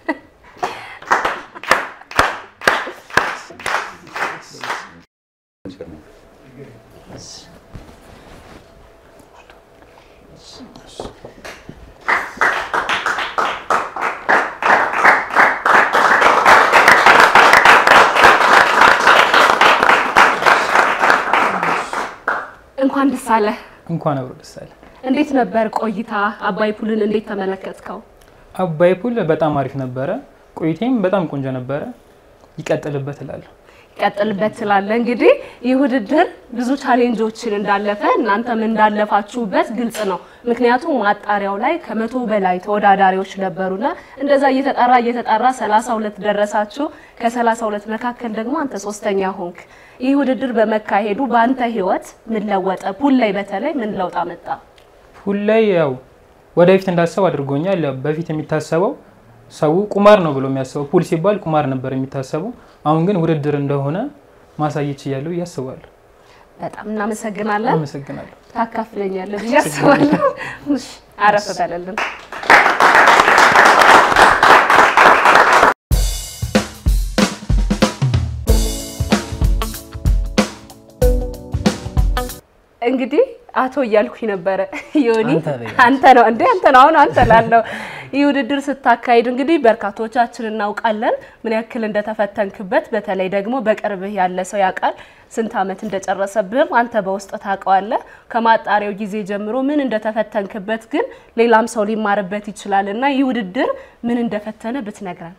Speaker 9: እንኳን ደስ አለ።
Speaker 10: እንኳን አብሮ ደስ አለ።
Speaker 9: እንዴት ነበር ቆይታ? አባይ ፑልን እንዴት ተመለከትከው?
Speaker 10: አባይ ፑል በጣም አሪፍ ነበረ። ቆይቴም በጣም ቆንጆ ነበረ። ይቀጥልበት እላለሁ።
Speaker 9: ይቀጥልበት ስላለ እንግዲህ ይህ ውድድር ብዙ ቻሌንጆችን እንዳለፈ እናንተም እንዳለፋችሁበት ግልጽ ነው። ምክንያቱም ማጣሪያው ላይ ከ100 በላይ ተወዳዳሪዎች ነበሩና እንደዛ እየተጣራ 32 ደረሳችሁ። ከ32 መካከል ደግሞ አንተ 3ኛ ሆንክ። ይህ ውድድር በመካሄዱ በአንተ ህይወት ምን ለወጠ? ፑል ላይ በተለይ ምን ለውጥ አመጣ?
Speaker 10: ፑል ላይ ያው ወደፊት እንዳስብ አድርጎኛል። በፊት የሚታሰበው ሰው ቁማር ነው ብሎ የሚያስበው ፑል ሲባል ቁማር ነበር የሚታሰበው። አሁን ግን ውድድር እንደሆነ ማሳየት ይችላል ያስባሉ።
Speaker 9: በጣም እናመሰግናለን።
Speaker 10: አመሰግናለሁ።
Speaker 9: ታካፍለኛለህ ያስባሉ። እሺ አረፍ በለልን። እንግዲህ አቶ እያልኩኝ ነበረ ዮኒ አንተ ነው እንዴ? አንተ ነው አሁን አንተ ላለው ይውድድር ስታካሂድ እንግዲህ በርካቶቻችን እናውቃለን ምን ያክል እንደተፈተንክበት። በተለይ ደግሞ በቅርብህ ያለ ሰው ያውቃል ስንት አመት እንደጨረሰብህም አንተ በውስጥ ታውቀዋለህ። ከማጣሪያው ጊዜ ጀምሮ ምን እንደተፈተንክበት ግን ሌላም ሰው ሊማርበት ይችላልና ይውድድር ምን እንደፈተነ ብትነግረን።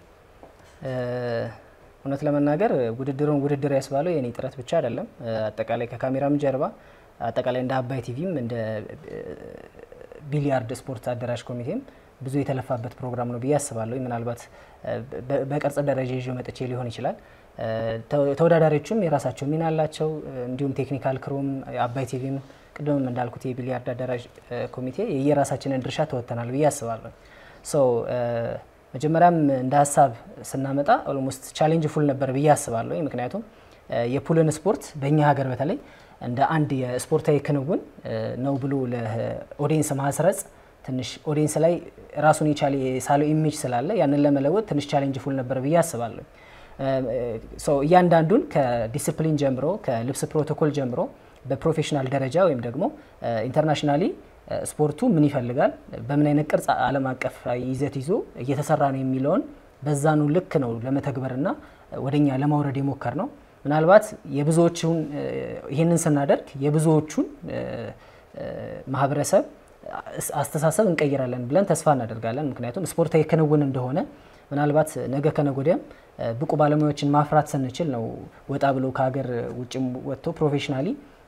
Speaker 1: እውነት ለመናገር ውድድር ያስባለው የኔ ጥረት ብቻ አይደለም። አጠቃላይ ከካሜራም ጀርባ አጠቃላይ እንደ አባይ ቲቪም እንደ ቢሊያርድ ስፖርት አደራጅ ኮሚቴም ብዙ የተለፋበት ፕሮግራም ነው ብዬ አስባለሁ። ምናልባት በቅርጽ ደረጃ ይዤው መጥቼ ሊሆን ይችላል። ተወዳዳሪዎችም የራሳቸው ሚና አላቸው። እንዲሁም ቴክኒካል ክሩም አባይ ቲቪም ቅድምም እንዳልኩት የቢሊያርድ አደራጅ ኮሚቴ የራሳችንን ድርሻ ተወጥተናል ብዬ አስባለሁ። መጀመሪያም እንደ ሀሳብ ስናመጣ ኦልሞስት ቻሌንጅ ፉል ነበር ብዬ አስባለሁ። ምክንያቱም የፑልን ስፖርት በእኛ ሀገር በተለይ እንደ አንድ የስፖርታዊ ክንውን ነው ብሎ ለኦዲየንስ ማስረጽ ትንሽ ኦዲየንስ ላይ ራሱን የቻለ የሳለው ኢሜጅ ስላለ ያንን ለመለወጥ ትንሽ ቻሌንጅ ፉል ነበር ብዬ አስባለሁ። እያንዳንዱን ከዲሲፕሊን ጀምሮ ከልብስ ፕሮቶኮል ጀምሮ በፕሮፌሽናል ደረጃ ወይም ደግሞ ኢንተርናሽናሊ ስፖርቱ ምን ይፈልጋል፣ በምን አይነት ቅርጽ ዓለም አቀፍ ይዘት ይዞ እየተሰራ ነው የሚለውን በዛኑ ልክ ነው ለመተግበርና ወደኛ ለማውረድ የሞከር ነው። ምናልባት የብዙዎቹን ይሄንን ስናደርግ የብዙዎቹን ማህበረሰብ አስተሳሰብ እንቀይራለን ብለን ተስፋ እናደርጋለን። ምክንያቱም ስፖርታዊ ክንውን እንደሆነ ምናልባት ነገ ከነገ ወዲያም ብቁ ባለሙያዎችን ማፍራት ስንችል ነው ወጣ ብሎ ከሀገር ውጭም ወጥቶ ፕሮፌሽናሊ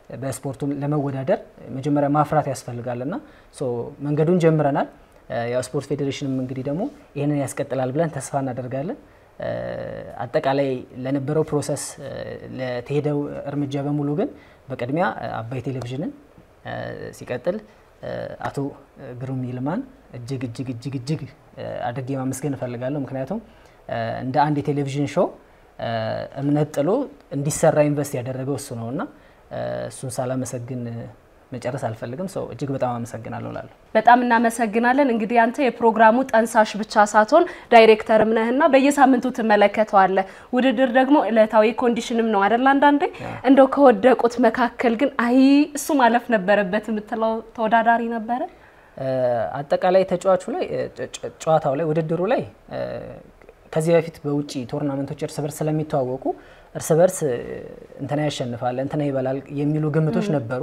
Speaker 11: በስፖርቱ ለመወዳደር መጀመሪያ ማፍራት ያስፈልጋልና መንገዱን ጀምረናል። ያው ስፖርት ፌዴሬሽንም እንግዲህ ደግሞ ይሄንን ያስቀጥላል ብለን ተስፋ እናደርጋለን። አጠቃላይ ለነበረው ፕሮሰስ ለተሄደው እርምጃ በሙሉ ግን በቅድሚያ አባይ ቴሌቪዥንን ሲቀጥል አቶ ግሩም ይልማን እጅግ አድርጌ ማመስገን እፈልጋለሁ። ምክንያቱም እንደ አንድ የቴሌቪዥን ሾው እምነት ጥሎ እንዲሰራ ኢንቨስት ያደረገው እሱ ነውና እሱን ሳላመሰግን መጨረስ አልፈልግም። እጅግ በጣም አመሰግናለሁ ላለው
Speaker 9: በጣም እናመሰግናለን። እንግዲህ አንተ የፕሮግራሙ ጠንሳሽ ብቻ ሳትሆን ዳይሬክተርም ነህና በየሳምንቱ ትመለከተዋለህ። ውድድር ደግሞ ዕለታዊ ኮንዲሽንም ነው አይደል? አንዳንዴ እንደው ከወደቁት መካከል ግን አይ እሱ ማለፍ ነበረበት የምትለው ተወዳዳሪ ነበረ?
Speaker 11: አጠቃላይ ተጫዋቹ ላይ ጨዋታው ላይ ውድድሩ ላይ ከዚህ በፊት በውጪ ቶርናመንቶች እርስ በርስ ስለሚተዋወቁ እርስ በርስ እንትና ያሸንፋል እንትና ይበላል የሚሉ ግምቶች ነበሩ።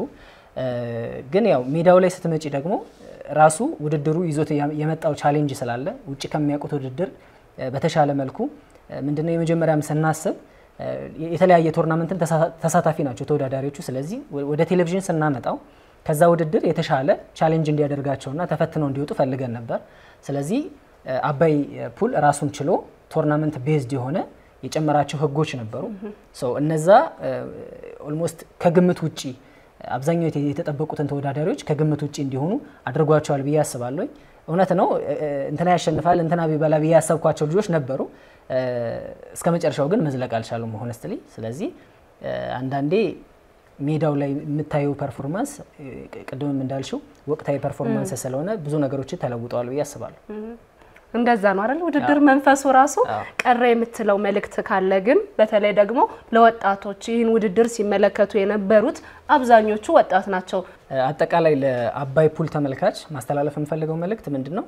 Speaker 11: ግን ያው ሜዳው ላይ ስትመጪ ደግሞ ራሱ ውድድሩ ይዞት የመጣው ቻሌንጅ ስላለ ውጪ ከሚያውቁት ውድድር በተሻለ መልኩ ምንድነው የመጀመሪያም ስናስብ የተለያየ ቶርናመንትን ተሳታፊ ናቸው ተወዳዳሪዎቹ። ስለዚህ ወደ ቴሌቪዥን ስናመጣው ከዛ ውድድር የተሻለ ቻሌንጅ እንዲያደርጋቸውና ተፈትነው እንዲወጡ ፈልገን ነበር። ስለዚህ አባይ ፑል ራሱን ችሎ ቶርናመንት ቤዝድ የሆነ የጨመራቸው ህጎች ነበሩ። እነዛ ኦልሞስት ከግምት ውጪ አብዛኛው የተጠበቁትን ተወዳዳሪዎች ከግምት ውጪ እንዲሆኑ አድርጓቸዋል ብዬ አስባለሁ። እውነት ነው እንትና ያሸንፋል እንትና ቢበላ ብዬ ያሰብኳቸው ልጆች ነበሩ። እስከመጨረሻው ግን መዝለቅ አልቻሉም ሆነስትሊ። ስለዚህ አንዳንዴ ሜዳው ላይ የምታየው ፐርፎርማንስ ቅድምም እንዳልሽው ወቅታዊ ፐርፎርማንስ ስለሆነ ብዙ ነገሮች ተለውጠዋል ብዬ አስባለሁ።
Speaker 9: እንደዛ ነው አይደል? ውድድር መንፈሱ ራሱ ቀረ የምትለው መልእክት ካለ ግን በተለይ ደግሞ ለወጣቶች ይህን ውድድር ሲመለከቱ የነበሩት አብዛኞቹ ወጣት ናቸው።
Speaker 11: አጠቃላይ ለአባይ ፑል ተመልካች ማስተላለፍ የምፈልገው መልእክት ምንድነው?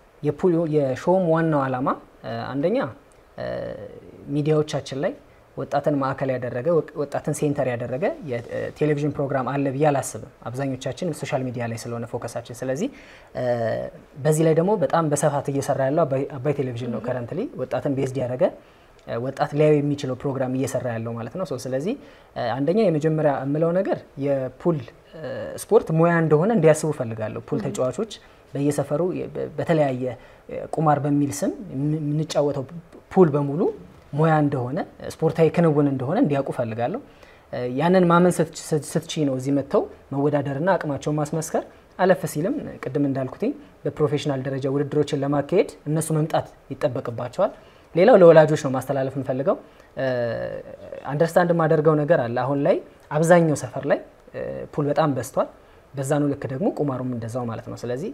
Speaker 11: የሾውም ዋናው ዓላማ አንደኛ ሚዲያዎቻችን ላይ ወጣትን ማዕከል ያደረገ ወጣትን ሴንተር ያደረገ የቴሌቪዥን ፕሮግራም አለ ብዬ አላስብም። አብዛኞቻችን ሶሻል ሚዲያ ላይ ስለሆነ ፎከሳችን። ስለዚህ በዚህ ላይ ደግሞ በጣም በሰፋት እየሰራ ያለው አባይ ቴሌቪዥን ነው። ከረንትሊ ወጣትን ቤዝድ ያደረገ ወጣት ሊያዩ የሚችለው ፕሮግራም እየሰራ ያለው ማለት ነው። ስለዚህ አንደኛ የመጀመሪያ የምለው ነገር የፑል ስፖርት ሙያ እንደሆነ እንዲያስቡ ፈልጋለሁ። ፑል ተጫዋቾች በየሰፈሩ በተለያየ ቁማር በሚል ስም የምንጫወተው ፑል በሙሉ ሙያ እንደሆነ ስፖርታዊ ክንውን እንደሆነ እንዲያውቁ ፈልጋለሁ። ያንን ማመን ስትቺ ነው እዚህ መተው መወዳደርና አቅማቸውን ማስመስከር አለፈ ሲልም ቅድም እንዳልኩትኝ በፕሮፌሽናል ደረጃ ውድድሮችን ለማካሄድ እነሱ መምጣት ይጠበቅባቸዋል። ሌላው ለወላጆች ነው ማስተላለፍ የምፈልገው። አንደርስታንድ ማደርገው ነገር አለ። አሁን ላይ አብዛኛው ሰፈር ላይ ፑል በጣም በዝቷል። በዛኑ ልክ ደግሞ ቁማሩም እንደዛው ማለት ነው። ስለዚህ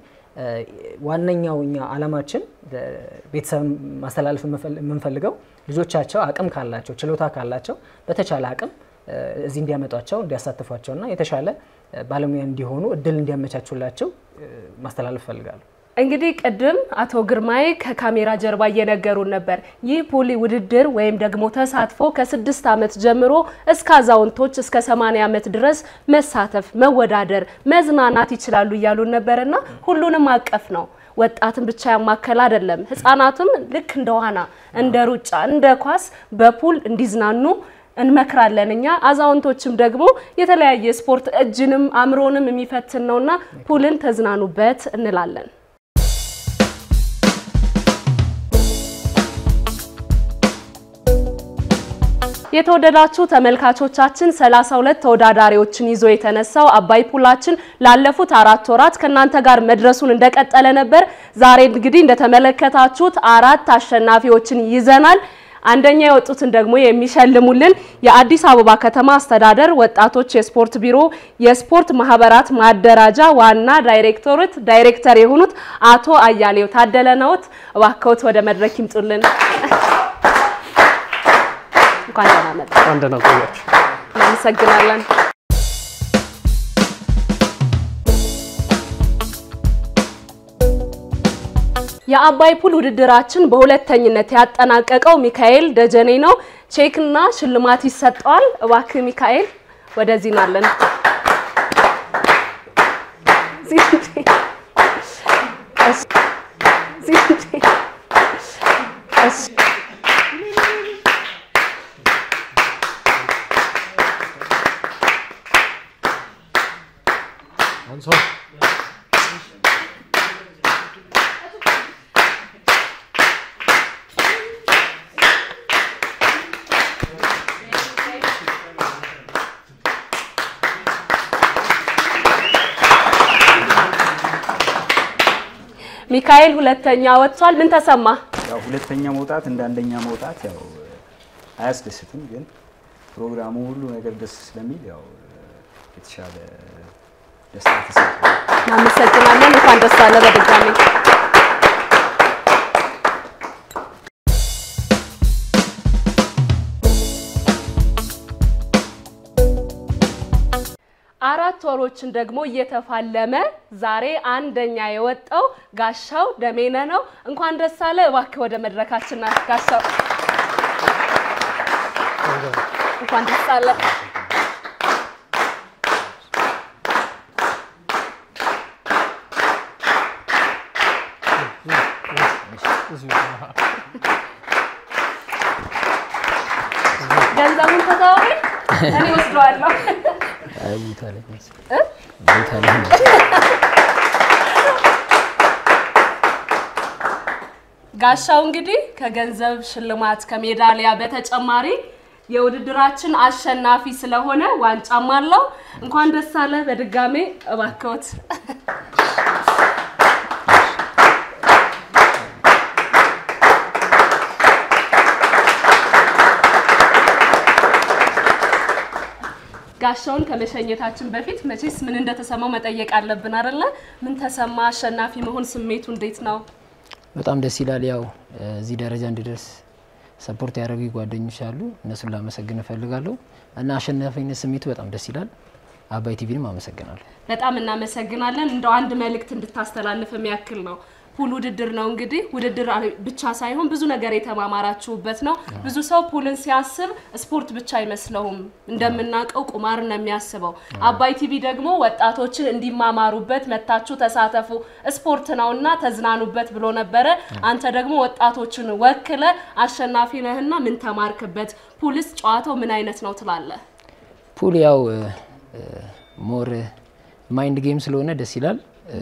Speaker 11: ዋነኛውኛ ዓላማችን ቤተሰብ ማስተላለፍ የምንፈልገው ልጆቻቸው አቅም ካላቸው ችሎታ ካላቸው በተቻለ አቅም እዚህ እንዲያመጧቸው እንዲያሳትፏቸውና የተሻለ ባለሙያ እንዲሆኑ እድል እንዲያመቻቹላቸው ማስተላለፍ ፈልጋለሁ።
Speaker 9: እንግዲህ ቀደም አቶ ግርማይ ከካሜራ ጀርባ እየነገሩን ነበር። ይህ ፑል ውድድር ወይም ደግሞ ተሳትፎ ከ6 ዓመት ጀምሮ እስከ አዛውንቶች እስከ 80 ዓመት ድረስ መሳተፍ፣ መወዳደር፣ መዝናናት ይችላሉ እያሉን ነበርና ሁሉንም አቀፍ ነው። ወጣትን ብቻ ያማከለ አይደለም። ህፃናትም ልክ እንደ ዋና፣ እንደ ሩጫ፣ እንደ ኳስ በፑል እንዲዝናኑ እንመክራለን። እኛ አዛውንቶችም ደግሞ የተለያየ ስፖርት እጅንም አምሮንም የሚፈትን ነውና ፑልን ተዝናኑበት እንላለን። የተወደዳችሁ ተመልካቾቻችን 32 ተወዳዳሪዎችን ይዞ የተነሳው አባይ ፑላችን ላለፉት 4 ወራት ከናንተ ጋር መድረሱን እንደቀጠለ ነበር። ዛሬ እንግዲህ እንደተመለከታችሁት 4 አሸናፊዎችን ይዘናል። አንደኛ የወጡትን ደግሞ የሚሸልሙልን የአዲስ አበባ ከተማ አስተዳደር ወጣቶች የስፖርት ቢሮ የስፖርት ማህበራት ማደራጃ ዋና ዳይሬክተር የሆኑት አቶ አያሌው ታደለ ነዎት። እባክዎት ወደ መድረክ ይምጡልን። እንኳን ደህና መጡ።
Speaker 12: እንኳን ደህና ቆያችሁ።
Speaker 9: እናመሰግናለን። የአባይ ፑል ውድድራችን በሁለተኝነት ያጠናቀቀው ሚካኤል ደጀኔ ነው። ቼክና ሽልማት ይሰጣል። እባክህ ሚካኤል ወደዚህ ናለን። ሚካኤል ሁለተኛ ወጥቷል። ምን ተሰማ?
Speaker 2: ያው ሁለተኛ መውጣት እንደ አንደኛ መውጣት ያው አያስደስትም፣ ግን ፕሮግራሙ ሁሉ ነገር ደስ ስለሚል ያው የተሻለ ደስታ ተሰጥቷል።
Speaker 9: እናመሰግናለን። እንኳን ደስ አለ በድጋሚ። አራት ወሮችን ደግሞ እየተፋለመ ዛሬ አንደኛ የወጣው ጋሻው ደሜነ ነው። እንኳን ደስ አለ። እባክህ ወደ መድረካችን ና ጋሻው። እንኳን ደስ አለ። ገንዘቡን ተታወሪ እኔ ወስደዋለሁ። ጋሻው እንግዲህ ከገንዘብ ሽልማት ከሜዳሊያ በተጨማሪ የውድድራችን አሸናፊ ስለሆነ ዋንጫም አለው። እንኳን ደስ አለ በድጋሚ እባክዎት። ጋሻውን ከመሸኘታችን በፊት መቼስ ምን እንደተሰማው መጠየቅ አለብን አይደለ? ምን ተሰማ? አሸናፊ መሆን ስሜቱ እንዴት ነው?
Speaker 1: በጣም ደስ ይላል። ያው እዚህ ደረጃ እንድደርስ ሰፖርት ያደረጉ ጓደኞች አሉ፣ እነሱን ላመሰግን እፈልጋለሁ እና አሸናፊነት ስሜቱ በጣም ደስ ይላል። አባይ ቲቪንም አመሰግናለሁ።
Speaker 9: በጣም እናመሰግናለን። እንደው አንድ መልእክት እንድታስተላልፍ የሚያክል ነው። ፑል ውድድር ነው እንግዲህ ውድድር ብቻ ሳይሆን ብዙ ነገር የተማማራችሁበት ነው። ብዙ ሰው ፑልን ሲያስብ ስፖርት ብቻ አይመስለውም፣ እንደምናቀው ቁማር ነው የሚያስበው። አባይ ቲቪ ደግሞ ወጣቶችን እንዲማማሩበት መታችሁ ተሳተፉ ስፖርት ነውና ተዝናኑበት ብሎ ነበረ። አንተ ደግሞ ወጣቶችን ወክለ አሸናፊ ነህና ምን ተማርክበት? ፑልስ ጨዋታው ምን አይነት ነው ትላለህ?
Speaker 1: ፑል ያው ሞር ማይንድ ጌም ስለሆነ ደስ ይላል።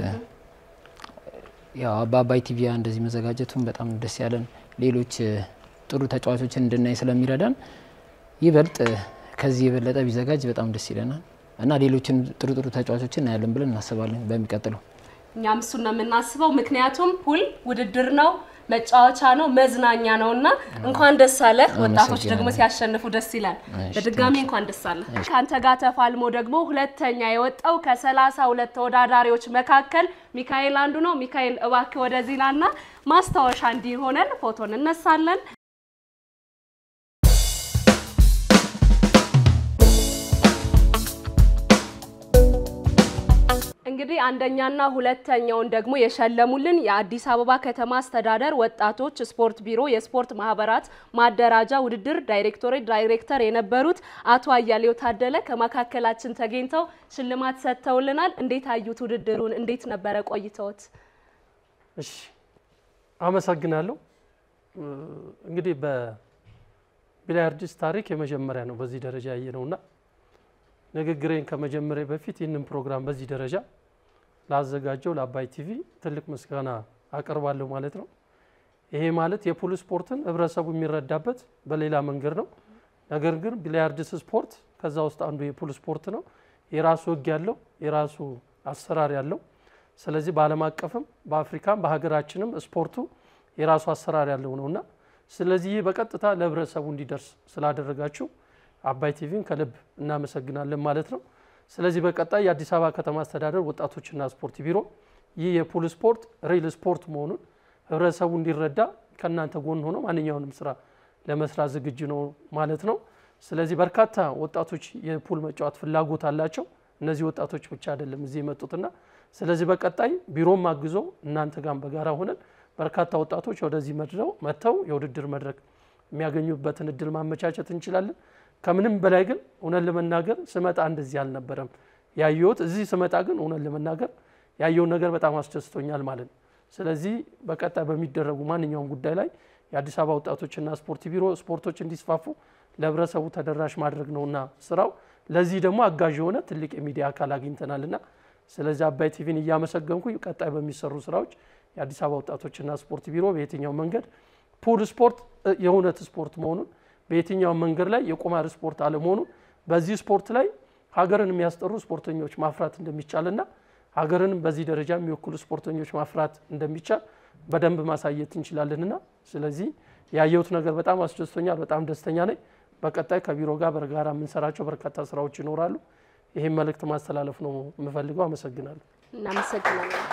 Speaker 1: ያው አባይ ቲቪ እንደዚህ መዘጋጀቱን በጣም ደስ ያለን፣ ሌሎች ጥሩ ተጫዋቾችን እንድናይ ስለሚረዳን ይበልጥ ከዚህ የበለጠ ቢዘጋጅ በጣም ደስ ይለናል እና ሌሎችን ጥሩ ጥሩ ተጫዋቾችን እናያለን ብለን እናስባለን በሚቀጥለው።
Speaker 9: እኛም እሱን ነው የምናስበው፣ ምክንያቱም ፑል ውድድር ነው፣ መጫወቻ ነው፣ መዝናኛ ነውና እንኳን ደስ አለ። ወጣቶች ደግሞ ሲያሸንፉ ደስ ይላል። በድጋሚ እንኳን ደስ አለ። ካንተ ጋር ተፋልሞ ደግሞ ሁለተኛ የወጣው ከ32 ተወዳዳሪዎች መካከል ሚካኤል አንዱ ነው። ሚካኤል እባክህ ወደዚህ ናና ማስታወሻ እንዲሆነን ፎቶ እንነሳለን። እንግዲህ አንደኛና ሁለተኛውን ደግሞ የሸለሙልን የአዲስ አበባ ከተማ አስተዳደር ወጣቶች ስፖርት ቢሮ የስፖርት ማህበራት ማደራጃ ውድድር ዳይሬክተር የነበሩት አቶ አያሌው ታደለ ከመካከላችን ተገኝተው ሽልማት ሰጥተውልናል። እንዴት አዩት ውድድሩን? እንዴት ነበረ ቆይተውት?
Speaker 12: እሺ አመሰግናለሁ። እንግዲህ በቢሊያርድስ ታሪክ የመጀመሪያ ነው በዚህ ደረጃ ያየነውና ንግግሬን ከመጀመሪያ በፊት ይህንን ፕሮግራም በዚህ ደረጃ ላዘጋጀው ለአባይ ቲቪ ትልቅ ምስጋና አቀርባለሁ ማለት ነው። ይሄ ማለት የፑል ስፖርትን ህብረተሰቡ የሚረዳበት በሌላ መንገድ ነው። ነገር ግን ቢሊያርድስ ስፖርት ከዛ ውስጥ አንዱ የፑል ስፖርት ነው። የራሱ ህግ ያለው የራሱ አሰራር ያለው፣ ስለዚህ በዓለም አቀፍም በአፍሪካም በሀገራችንም ስፖርቱ የራሱ አሰራር ያለው ነውና ስለዚህ በቀጥታ ለህብረተሰቡ እንዲደርስ ስላደረጋችሁ አባይ ቲቪን ከልብ እናመሰግናለን ማለት ነው። ስለዚህ በቀጣይ የአዲስ አበባ ከተማ አስተዳደር ወጣቶችና ስፖርት ቢሮ ይህ የፑል ስፖርት ሪል ስፖርት መሆኑን ህብረተሰቡ እንዲረዳ ከናንተ ጎን ሆኖ ማንኛውንም ስራ ለመስራት ዝግጁ ነው ማለት ነው። ስለዚህ በርካታ ወጣቶች የፑል መጫወት ፍላጎት አላቸው። እነዚህ ወጣቶች ብቻ አይደለም እዚህ የመጡትና ስለዚህ በቀጣይ ቢሮም አግዞ እናንተ ጋር በጋራ ሆነን በርካታ ወጣቶች ወደዚህ መጥተው የውድድር መድረክ የሚያገኙበትን እድል ማመቻቸት እንችላለን። ከምንም በላይ ግን እውነት ለመናገር ስመጣ እንደዚህ አልነበረም ያየሁት። እዚህ ስመጣ ግን እውነት ለመናገር ያየው ነገር በጣም አስደስቶኛል ማለት ነው። ስለዚህ በቀጣይ በሚደረጉ ማንኛውም ጉዳይ ላይ የአዲስ አበባ ወጣቶችና ስፖርት ቢሮ ስፖርቶች እንዲስፋፉ ለህብረተሰቡ ተደራሽ ማድረግ ነውና ስራው። ለዚህ ደግሞ አጋዥ የሆነ ትልቅ የሚዲያ አካል አግኝተናልና ስለዚህ አባይ ቲቪን እያመሰገንኩ ቀጣይ በሚሰሩ ስራዎች የአዲስ አበባ ወጣቶችና ስፖርት ቢሮ በየትኛው መንገድ ፑል ስፖርት የእውነት ስፖርት መሆኑን በየትኛው መንገድ ላይ የቁማር ስፖርት አለመሆኑን በዚህ ስፖርት ላይ ሀገርን የሚያስጠሩ ስፖርተኞች ማፍራት እንደሚቻልና ሀገርን በዚህ ደረጃ የሚወክሉ ስፖርተኞች ማፍራት እንደሚቻል በደንብ ማሳየት እንችላለንና ስለዚህ ያየሁት ነገር በጣም አስደስቶኛል። በጣም ደስተኛ ነኝ። በቀጣይ ከቢሮ ጋር በጋራ የምንሰራቸው በርካታ ስራዎች ይኖራሉ። ይሄን መልእክት ማስተላለፍ ነው የምፈልገው። አመሰግናለሁ።
Speaker 9: እናመሰግናለን።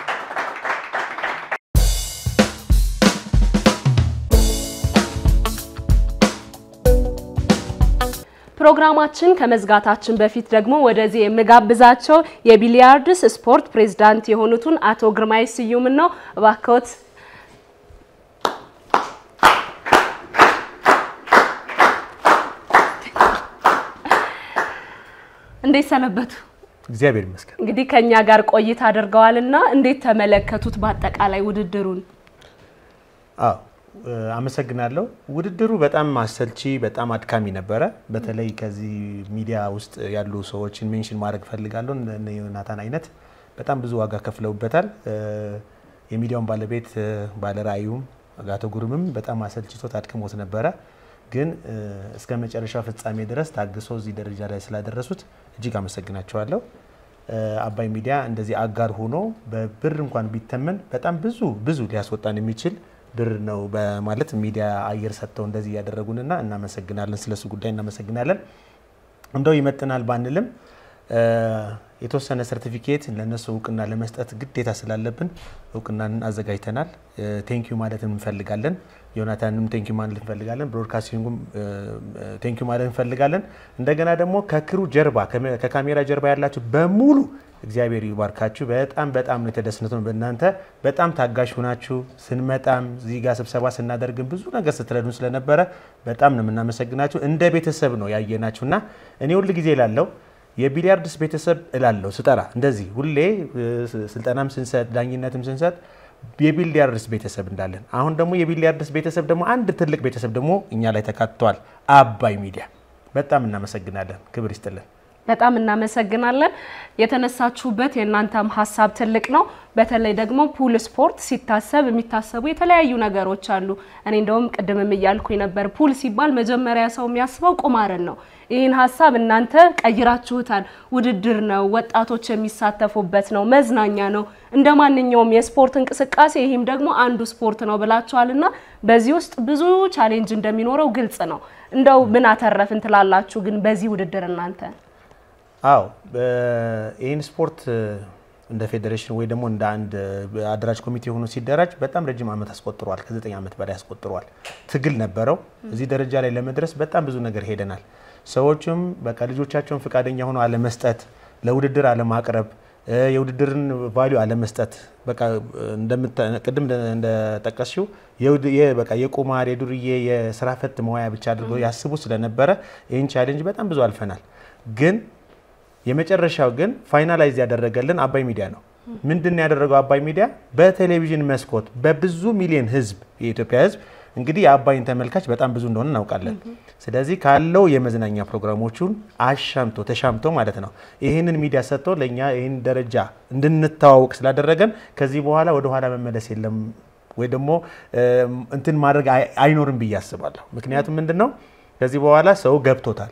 Speaker 9: ፕሮግራማችን ከመዝጋታችን በፊት ደግሞ ወደዚህ የምጋብዛቸው የቢሊያርድስ ስፖርት ፕሬዝዳንት የሆኑትን አቶ ግርማይ ስዩም ነው። እባክዎት እንዴት ሰነበቱ?
Speaker 13: እግዚአብሔር ይመስገን።
Speaker 9: እንግዲህ ከኛ ጋር ቆይታ አድርገዋልና እንዴት ተመለከቱት በአጠቃላይ ውድድሩን?
Speaker 13: አመሰግናለሁ። ውድድሩ በጣም አሰልቺ በጣም አድካሚ ነበረ። በተለይ ከዚህ ሚዲያ ውስጥ ያሉ ሰዎችን ሜንሽን ማድረግ ፈልጋለሁ። እነ ዮናታን አይነት በጣም ብዙ ዋጋ ከፍለውበታል። የሚዲያውን ባለቤት ባለራዩም አቶ ጉርምም በጣም አሰልችቶት አድክሞት ነበረ። ግን እስከ መጨረሻው ፍጻሜ ድረስ ታግሶ እዚህ ደረጃ ላይ ስላደረሱት እጅግ አመሰግናቸዋለሁ። አባይ ሚዲያ እንደዚህ አጋር ሆኖ በብር እንኳን ቢተመን በጣም ብዙ ሊያስወጣን የሚችል ብር ነው በማለት ሚዲያ አየር ሰጥተው እንደዚህ ያደረጉንና እናመሰግናለን። ስለሱ ጉዳይ እናመሰግናለን። እንደው ይመጥናል ባንልም የተወሰነ ሰርቲፊኬት ለነሱ እውቅና ለመስጠት ግዴታ ስላለብን እውቅናን አዘጋጅተናል። ቴንኪዩ ማለት እንፈልጋለን። ዮናታንም ቴንኪዩ ማለት እንፈልጋለን። ብሮድካስቲንጉም ቴንኪዩ ማለት እንፈልጋለን። እንደገና ደግሞ ከክሩ ጀርባ ከካሜራ ጀርባ ያላችሁ በሙሉ እግዚአብሔር ይባርካችሁ። በጣም ነው የተደሰትነው በእናንተ በጣም ታጋሽ ሆናችሁ ስንመጣም እዚህ ጋር ስብሰባ ስናደርግ ብዙ ነገር ስትረዱን ስለነበረ በጣም ነው የምናመሰግናችሁ። እንደ ቤተሰብ ነው ያየናችሁና እኔ ሁሉ ጊዜ እላለሁ የቢሊያርድስ ቤተሰብ እላለሁ ስጠራ እንደዚህ ሁሌ ስልጠናም ስንሰጥ ዳኝነትም ስንሰጥ የቢሊያርድስ ቤተሰብ እንዳለን አሁን ደግሞ የቢሊያርድስ ቤተሰብ ደግሞ አንድ ትልቅ ቤተሰብ ደግሞ እኛ ላይ ተካትቷል። አባይ ሚዲያ በጣም እናመሰግናለን። ክብር ይስጥልን።
Speaker 9: በጣም እናመሰግናለን። የተነሳችሁበት የእናንተም ሀሳብ ትልቅ ነው። በተለይ ደግሞ ፑል ስፖርት ሲታሰብ የሚታሰቡ የተለያዩ ነገሮች አሉ። እኔ እንደውም ቅድምም እያልኩኝ ነበር ፑል ሲባል መጀመሪያ ሰው የሚያስበው ቁማርን ነው። ይህን ሀሳብ እናንተ ቀይራችሁታል። ውድድር ነው፣ ወጣቶች የሚሳተፉበት ነው፣ መዝናኛ ነው፣ እንደ ማንኛውም የስፖርት እንቅስቃሴ ይህም ደግሞ አንዱ ስፖርት ነው ብላችኋልና በዚህ ውስጥ ብዙ ቻሌንጅ እንደሚኖረው ግልጽ ነው። እንደው ምን አተረፍን ትላላችሁ ግን በዚህ ውድድር እናንተ?
Speaker 13: አዎ ይህን ስፖርት እንደ ፌዴሬሽን ወይ ደግሞ እንደ አንድ አደራጅ ኮሚቴ ሆኖ ሲደራጅ በጣም ረጅም ዓመት አስቆጥሯል። ከ9 ዓመት በላይ አስቆጥሯል። ትግል ነበረው። እዚህ ደረጃ ላይ ለመድረስ በጣም ብዙ ነገር ሄደናል። ሰዎችም በቃ ልጆቻቸውን ፍቃደኛ ሆኖ አለመስጠት፣ ለውድድር አለማቅረብ፣ የውድድርን ቫልዩ አለመስጠት በቃ ቅድም እንደጠቀስሽው በቃ የቁማር የዱርዬ የስራ ፈት መዋያ ብቻ አድርገው ያስቡ ስለነበረ ይህን ቻሌንጅ በጣም ብዙ አልፈናል። ግን የመጨረሻው ግን ፋይናላይዝ ያደረገልን አባይ ሚዲያ ነው። ምንድነው ያደረገው አባይ ሚዲያ? በቴሌቪዥን መስኮት በብዙ ሚሊዮን ህዝብ የኢትዮጵያ ህዝብ እንግዲህ የአባይን ተመልካች በጣም ብዙ እንደሆነ እናውቃለን። ስለዚህ ካለው የመዝናኛ ፕሮግራሞቹን ተሻምቶ ማለት ነው ይሄንን ሚዲያ ሰጥቶ ለኛ ይሄን ደረጃ እንድንተዋወቅ ስላደረገን ከዚህ በኋላ ወደ ኋላ መመለስ የለም ወይ ደግሞ እንትን ማድረግ አይኖርም ብዬ አስባለሁ። ምክንያቱም ምንድነው ከዚህ በኋላ ሰው ገብቶታል፣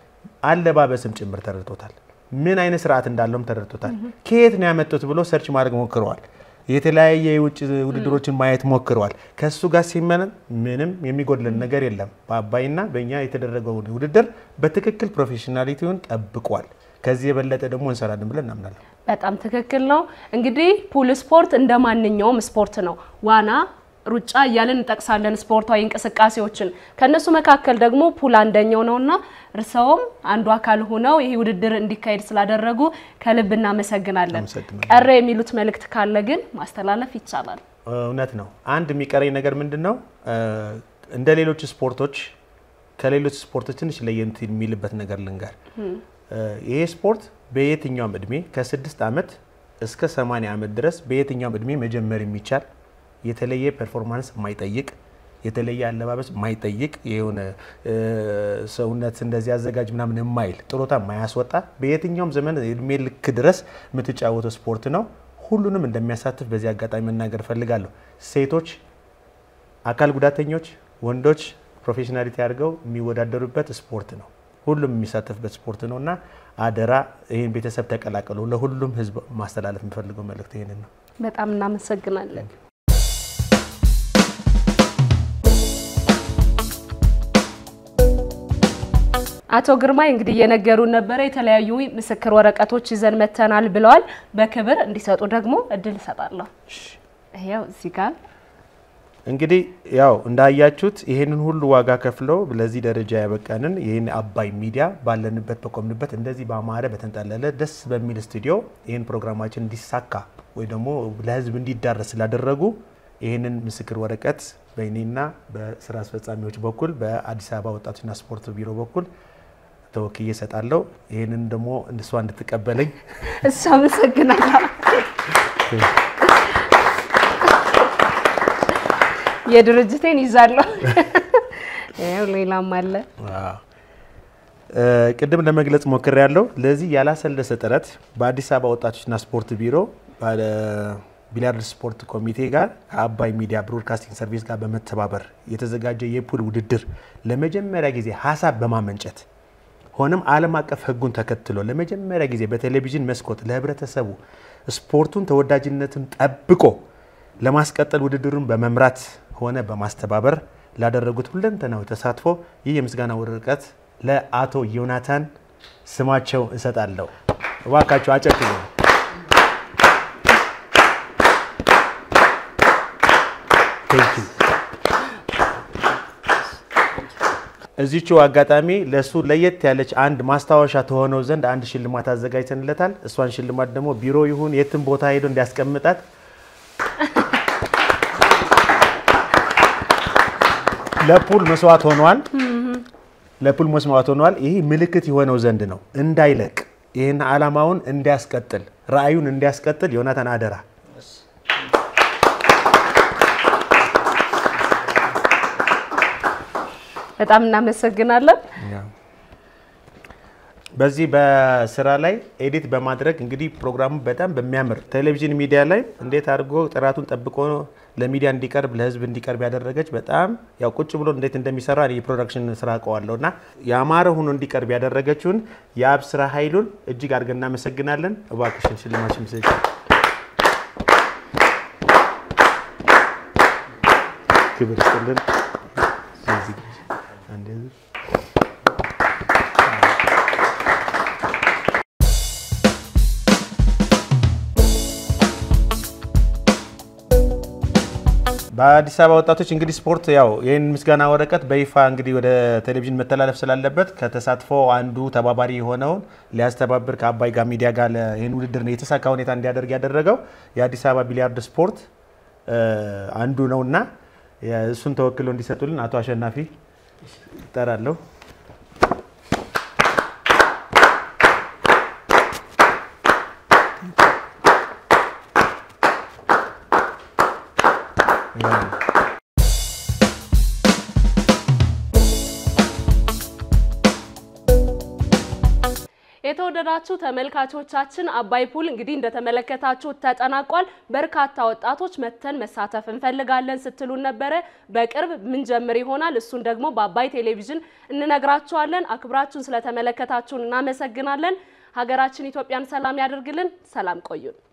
Speaker 13: አለባበስም ጭምር ተረድቶታል፣ ምን አይነት ስርዓት እንዳለውም ተረድቶታል። ከየት ነው ያመጡት ብሎ ሰርች ማድረግ ሞክረዋል። የተለያየ የውጭ ውድድሮችን ማየት ሞክረዋል። ከሱ ጋር ሲመን ምንም የሚጎድለን ነገር የለም። በአባይና በእኛ የተደረገው ውድድር በትክክል ፕሮፌሽናሊቲውን ጠብቋል። ከዚህ የበለጠ ደግሞ እንሰራለን ብለን እናምናለን።
Speaker 9: በጣም ትክክል ነው። እንግዲህ ፑል ስፖርት እንደማንኛውም ስፖርት ነው። ዋና፣ ሩጫ እያልን እንጠቅሳለን ስፖርታዊ እንቅስቃሴዎችን። ከነሱ መካከል ደግሞ ፑል አንደኛው ነውና እርሰውም አንዱ አካል ሆነው ይሄ ውድድር እንዲካሄድ ስላደረጉ ከልብ እናመሰግናለን። ቀረ የሚሉት መልእክት ካለ ግን ማስተላለፍ ይቻላል።
Speaker 13: እውነት ነው። አንድ የሚቀረኝ ነገር ምንድነው እንደ ሌሎች ስፖርቶች ከሌሎች ስፖርቶች ትንሽ ለየት የሚልበት ነገር ልንገር። ይሄ ስፖርት በየትኛውም እድሜ ከ6 ዓመት እስከ 80 ዓመት ድረስ በየትኛውም እድሜ መጀመር የሚቻል የተለየ ፐርፎርማንስ የማይጠይቅ የተለየ አለባበስ ማይጠይቅ የሆነ ሰውነት እንደዚህ አዘጋጅ ምናምን የማይል ጥሮታ ማያስወጣ በየትኛውም ዘመን እድሜ ልክ ድረስ የምትጫወተው ስፖርት ነው። ሁሉንም እንደሚያሳትፍ በዚህ አጋጣሚ መናገር ፈልጋለሁ። ሴቶች፣ አካል ጉዳተኞች፣ ወንዶች ፕሮፌሽናሊቲ አድርገው የሚወዳደሩበት ስፖርት ነው። ሁሉም የሚሳተፍበት ስፖርት ነውና አደራ ይሄን ቤተሰብ ተቀላቀሉ። ለሁሉም ህዝብ ማስተላለፍ የምፈልገው መልእክት ይሄንን ነው።
Speaker 9: በጣም እናመሰግናለን። አቶ ግርማይ እንግዲህ የነገሩን ነበር የተለያዩ ምስክር ወረቀቶች ይዘን መተናል ብለዋል። በክብር እንዲሰጡ ደግሞ እድል ሰጣለሁ። ያው እዚህ ጋር
Speaker 13: እንግዲህ ያው እንዳያችሁት ይሄንን ሁሉ ዋጋ ከፍለው ለዚህ ደረጃ ያበቃንን ይሄን አባይ ሚዲያ ባለንበት በቆምንበት እንደዚህ በአማረ በተንጣለለ ደስ በሚል ስቱዲዮ ይሄን ፕሮግራማችን እንዲሳካ ወይ ደግሞ ለህዝብ እንዲዳረስ ስላደረጉ ይሄንን ምስክር ወረቀት በእኔና በስራ አስፈጻሚዎች በኩል በአዲስ አበባ ወጣቶችና ስፖርት ቢሮ በኩል ተወክዬ እሰጣለሁ። ይሄንን ደግሞ እንሷ እንድትቀበለኝ
Speaker 9: እሷ አመሰግናለሁ። የድርጅቴን ይዛለሁ። ያው ሌላም አለ።
Speaker 13: ቅድም ለመግለጽ ሞክሬያለሁ። ለዚህ ያላሰለሰ ጥረት በአዲስ አበባ ወጣቶችና ስፖርት ቢሮ ቢሊያርድ ስፖርት ኮሚቴ ጋር ከአባይ ሚዲያ ብሮድካስቲንግ ሰርቪስ ጋር በመተባበር የተዘጋጀ የፑል ውድድር ለመጀመሪያ ጊዜ ሀሳብ በማመንጨት ሆነም ዓለም አቀፍ ህጉን ተከትሎ ለመጀመሪያ ጊዜ በቴሌቪዥን መስኮት ለህብረተሰቡ ስፖርቱን ተወዳጅነትን ጠብቆ ለማስቀጠል ውድድሩን በመምራት ሆነ በማስተባበር ላደረጉት ሁለንተናዊ ተሳትፎ ይህ የምስጋና ወረቀት ለአቶ ዮናታን ስማቸው እሰጣለሁ። እባካችሁ አጨብጭቡ። እዚቹ አጋጣሚ ለሱ ለየት ያለች አንድ ማስታወሻ ተሆነው ዘንድ አንድ ሽልማት አዘጋጅተንለታል። እሷን ሽልማት ደግሞ ቢሮ ይሁን የትም ቦታ ሄዶ እንዲያስቀምጣት ለፑል መስዋዕት ሆኗል። ለፑል መስዋዕት ሆኗል። ይሄ ምልክት የሆነው ዘንድ ነው እንዳይለቅ ይሄን ዓላማውን እንዲያስቀጥል ራእዩን እንዲያስቀጥል ዮናታን አደራ።
Speaker 9: በጣም እናመሰግናለን።
Speaker 13: በዚህ በስራ ላይ ኤዲት በማድረግ እንግዲህ ፕሮግራሙ በጣም በሚያምር ቴሌቪዥን ሚዲያ ላይ እንዴት አድርጎ ጥራቱን ጠብቆ ለሚዲያ እንዲቀርብ ለህዝብ እንዲቀርብ ያደረገች በጣም ያው ቁጭ ብሎ እንዴት እንደሚሰራ የፕሮዳክሽን ስራ አውቀዋለሁና ያማረ ሆኖ እንዲቀርብ ያደረገችውን የአብስራ ኃይሉን እጅግ አድርገን እናመሰግናለን። እባክሽን ሽልማትሽን መስጠት ክብር ይስጥልን። በአዲስ አበባ ወጣቶች እንግዲህ ስፖርት ያው ይሄን ምስጋና ወረቀት በይፋ እንግዲህ ወደ ቴሌቪዥን መተላለፍ ስላለበት ከተሳትፎ አንዱ ተባባሪ የሆነውን ሊያስተባብር ከአባይ ጋር ሚዲያ ጋር ይሄን ውድድር ነው የተሳካ ሁኔታ እንዲያደርግ ያደረገው የአዲስ አበባ ቢሊያርድ ስፖርት አንዱ ነውና እሱን ተወክሎ እንዲሰጡልን አቶ አሸናፊ እጠራለሁ።
Speaker 9: የተወደዳችሁ ተመልካቾቻችን አባይ ፑል እንግዲህ እንደተመለከታችሁ ተጠናቋል። በርካታ ወጣቶች መተን መሳተፍ እንፈልጋለን ስትሉን ነበረ። በቅርብ ምን ጀምር ይሆናል እሱን ደግሞ በአባይ ቴሌቪዥን እንነግራችኋለን። አክብራችሁን ስለተመለከታችሁን እናመሰግናለን። ሀገራችን ኢትዮጵያን ሰላም ያደርግልን። ሰላም ቆዩን።